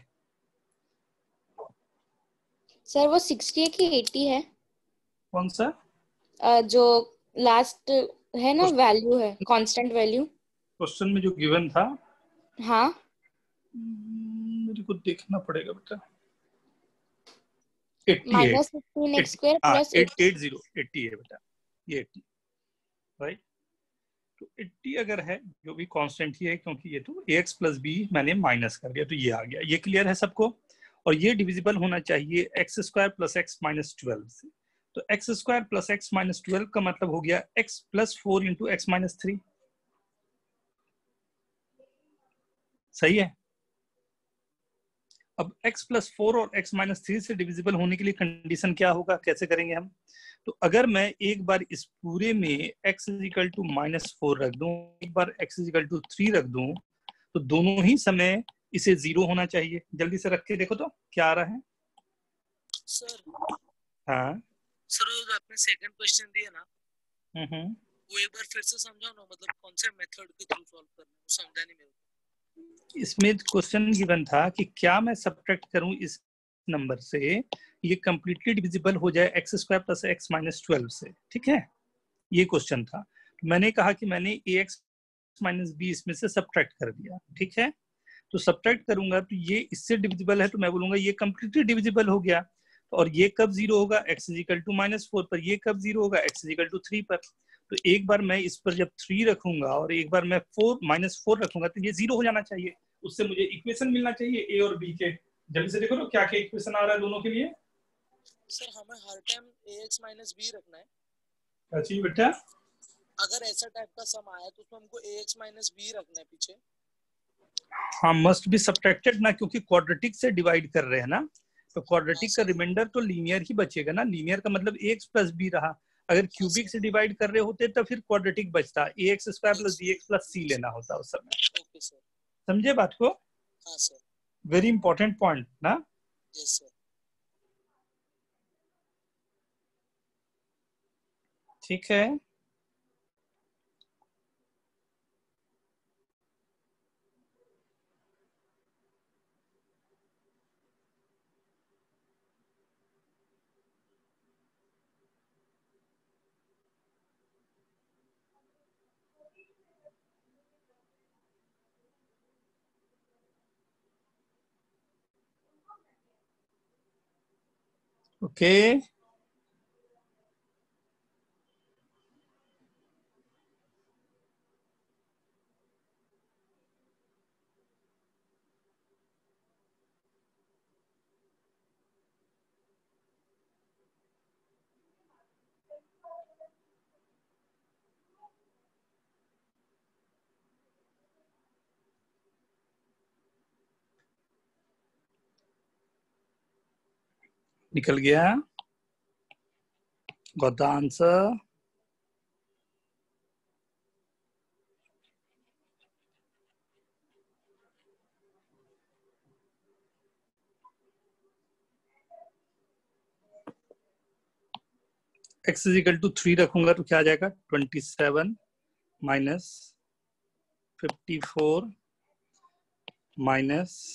सर वो 60 है कि 80 है? कौन सा? जो लास्ट है ना, वैल्यू है, कांस्टेंट वैल्यू। क्वेश्चन में जो गिवन था, हाँ मेरे को देखना पड़ेगा बेटा। 88 -15x² प्लस 80 है बेटा, ये 80, राइट। तो 80 अगर है, जो भी कांस्टेंट ही है, क्योंकि ये तो ax प्लस b मैंने माइनस कर दिया, तो ये आ गया। ये क्लियर है सबको? और ये डिविजिबल होना चाहिए x² प्लस x माइनस 12 से। तो x² प्लस x माइनस 12 का मतलब हो गया x+4 इंटू x माइनस 3। सही है। अब x+4 और x-3 से डिविजिबल होने के लिए कंडीशन क्या होगा, कैसे करेंगे हम? तो अगर मैं एक बार इस पूरे में x = -4 रख दूं, एक बार x = 3 रख दूं, तो दोनों ही समय इसे 0 होना चाहिए। जल्दी से रख के देखो तो क्या आ रहा है। सर हाँ सर, जो आपने सेकंड क्वेश्चन दिया ना, वो एक बार फिर से समझाओ ना, मतलब कौन से मेथड के थ्रू सॉल्व करना है, वो समझा नहीं मेरे को। इसमें क्वेश्चन गिवन था कि क्या मैं सब्ट्रैक्ट करूं इस नंबर से, ये कंप्लीटली डिविजिबल हो जाए x² प्लस x माइनस 12 से। ठीक है, ये क्वेश्चन था। तो मैंने कहा कि मैंने ax माइनस b इसमें से सब्ट्रैक्ट कर दिया। ठीक है, तो सब्ट्रैक्ट करूंगा तो ये इससे डिविजिबल है, तो मैं बोलूंगा ये कंप्लीटली डिविजिबल हो गया। और ये कब 0 होगा, x = -4 पर। ये कब 0 होगा, x = 3 पर। तो एक बार मैं इस पर जब 3 रखूंगा और एक बार मैं -4 रखूंगा, तो ये 0 हो जाना चाहिए। उससे मुझे इक्वेशन मिलना चाहिए a और b के। जल्दी से देखो तो क्या क्या इक्वेशन आ रहा है दोनों के लिए। सर हमें हर टाइम ax माइनस b रखना है। क्या चाहिए बेटा? अगर ऐसा टाइप का सम आया तो उसमें हमको ax माइनस b रखना है पीछे। हाँ, मस्ट बी सब्ट्रैक्टेड ना, क्योंकि क्वाड्रेटिक से डिवाइड कर रहे हैं ना, तो क्वाड्रेटिक का रिमाइंडर तो लीनियर ही बचेगा ना। लीनियर का मतलब ax प्लस b रहा। अगर क्यूबिक से डिवाइड कर रहे होते तो फिर क्वाड्रेटिक बचता, ax² plus bx plus c लेना होता उस समय। Okay sir. समझे बात को? हाँ सर। वेरी इंपॉर्टेंट पॉइंट ना। Yes sir. ठीक है, ओके। निकल गया, गॉट द आंसर। x = 3 रखूंगा तो क्या आ जाएगा, 27 minus 54 minus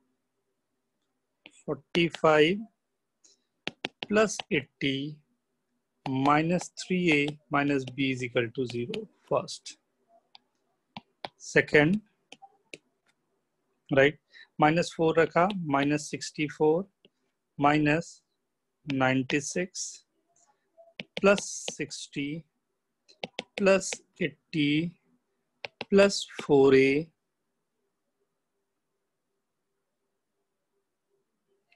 45 plus 80 minus 3a minus b = 0। First, second, right, -4 रखा, -64 minus 96 plus 60 plus 80 plus 4a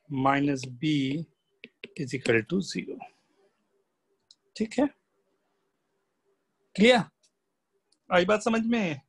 minus b is equal to 0। ठीक है, क्लियर? आई बात समझ में?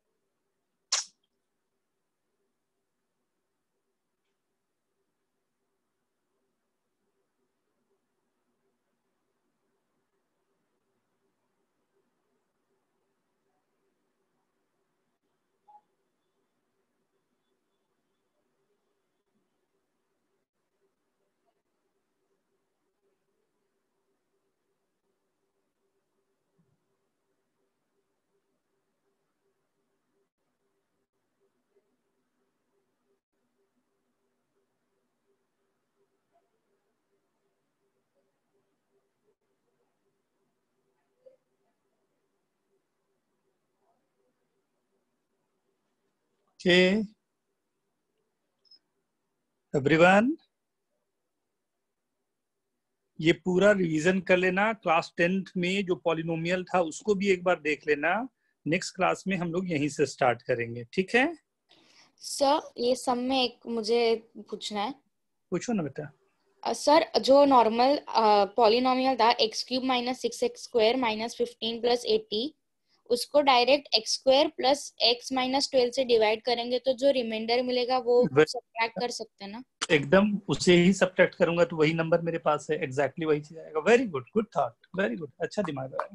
Okay, एवरीवन, ये पूरा रिवीजन कर लेना। क्लास 10th में जो पॉलिनोमियल था उसको भी एक बार देख लेना। नेक्स्ट क्लास में हम लोग यहीं से स्टार्ट करेंगे, ठीक है? सर ये सब में एक मुझे पूछना है। पूछो ना बेटा। सर जो नॉर्मल पॉलिनोमियल था x³ minus 6x² minus 15 plus 80, उसको डायरेक्ट x² प्लस x माइनस 12 से डिवाइड करेंगे तो जो रिमाइंडर मिलेगा वो सब्ट्रैक्ट कर सकते हैं ना? एकदम उसे ही सब्ट्रैक्ट करूंगा तो वही नंबर मेरे पास है, एग्जैक्टली वही चीज आएगा। Very good, good thought, very good, अच्छा दिमाग है।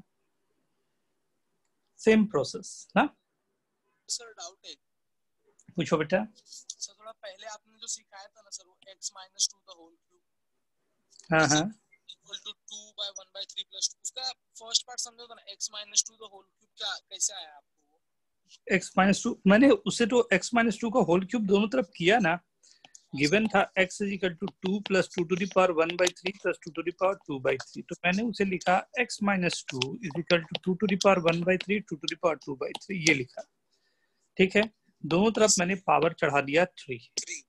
सेम प्रोसेस ना? सर डाउट है, पूछो बेटा। सर थोड़ा पहले आपने जो सिखाया था ना सर, वो x minus 2 the whole cube हाँ हाँ, equal to 2 by 1 by 3 plus 2, उसका फर्स्ट पार्ट समझा था ना, x minus 2 the whole cube, क्या कैसे आया आपको? x माइनस 2 मैंने उसे तो x माइनस 2 का होल क्यूब दोनों तरफ किया ना। गिवन था x is equal to 2 plus 2 to the power 1 by 3 plus 2 to the power 2 by 3, तो मैंने उसे लिखा x minus 2 is equal to 2 to the power 1 by 3 2 to the power 2 by 3, ये लिखा। ठीक है, दोनों तरफ मैंने पावर चढ़ा दिया 3।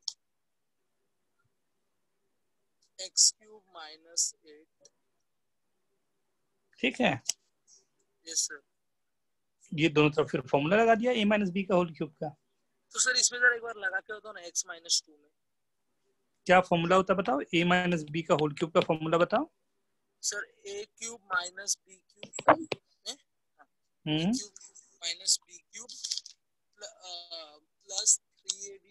x cube minus 8। ठीक है, यस सर। ये दोनों तरफ फिर फॉर्मूला लगा दिया a माइनस बी का होल क्यूब का। तो सर इसमें जरा एक बार लगा के बताओ ना, x माइनस 2 में क्या फॉर्मूला होता है बताओ? a माइनस बी का होल क्यूब का फॉर्मूला बताओ। Sir a cube minus b cube, hmm, cube minus b cube plus 3ab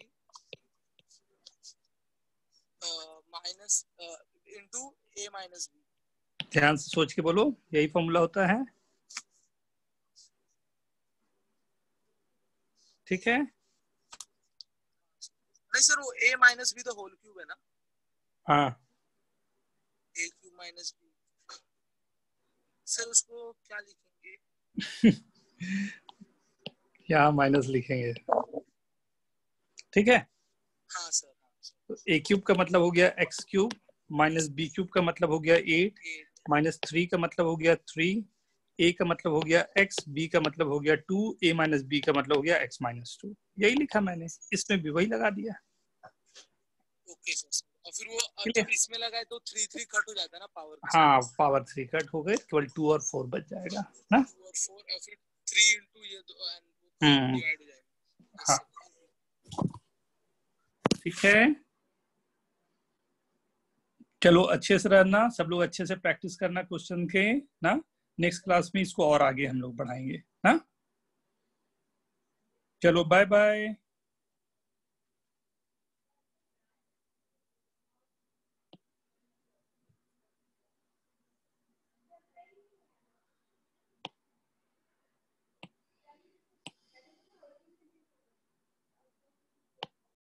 minus into a minus b। ध्यान से सोच के बोलो, यही फॉर्मूला होता है। ठीक है, नहीं सर, वो a माइनस b तो होल क्यूब है ना? हाँ, a cube minus b। Sir उसको क्या लिखेंगे? यहाँ माइनस लिखेंगे। ठीक है, हाँ सर, तो a क्यूब का मतलब हो गया x cube, minus b cube का मतलब हो गया 8, माइनस 3 का मतलब हो गया 3, a का मतलब हो गया x, b का मतलब हो गया 2, a माइनस b का मतलब हो गया x माइनस 2। यही लिखा मैंने, इसमें भी वही लगा दिया। Okay sir. और फिर वो अब जब इसमें लगाए तो 3 3 कट हो जाता है ना पावर के हाँ, पावर 3 कट हो गए, केवल 2 और 4 बच जाएगा ना। 2 और 4 और फिर 3 इनटू ये डिवाइड हो जाएगा। हाँ, ठीक है, चलो अच्छे से रहना, सब लोग अच्छे से प्रैक्टिस करना क्वेश्चन के ना। नेक्स्ट क्लास में इसको और आगे हम लोग बढ़ाएंगे ना। चलो बाय बाय।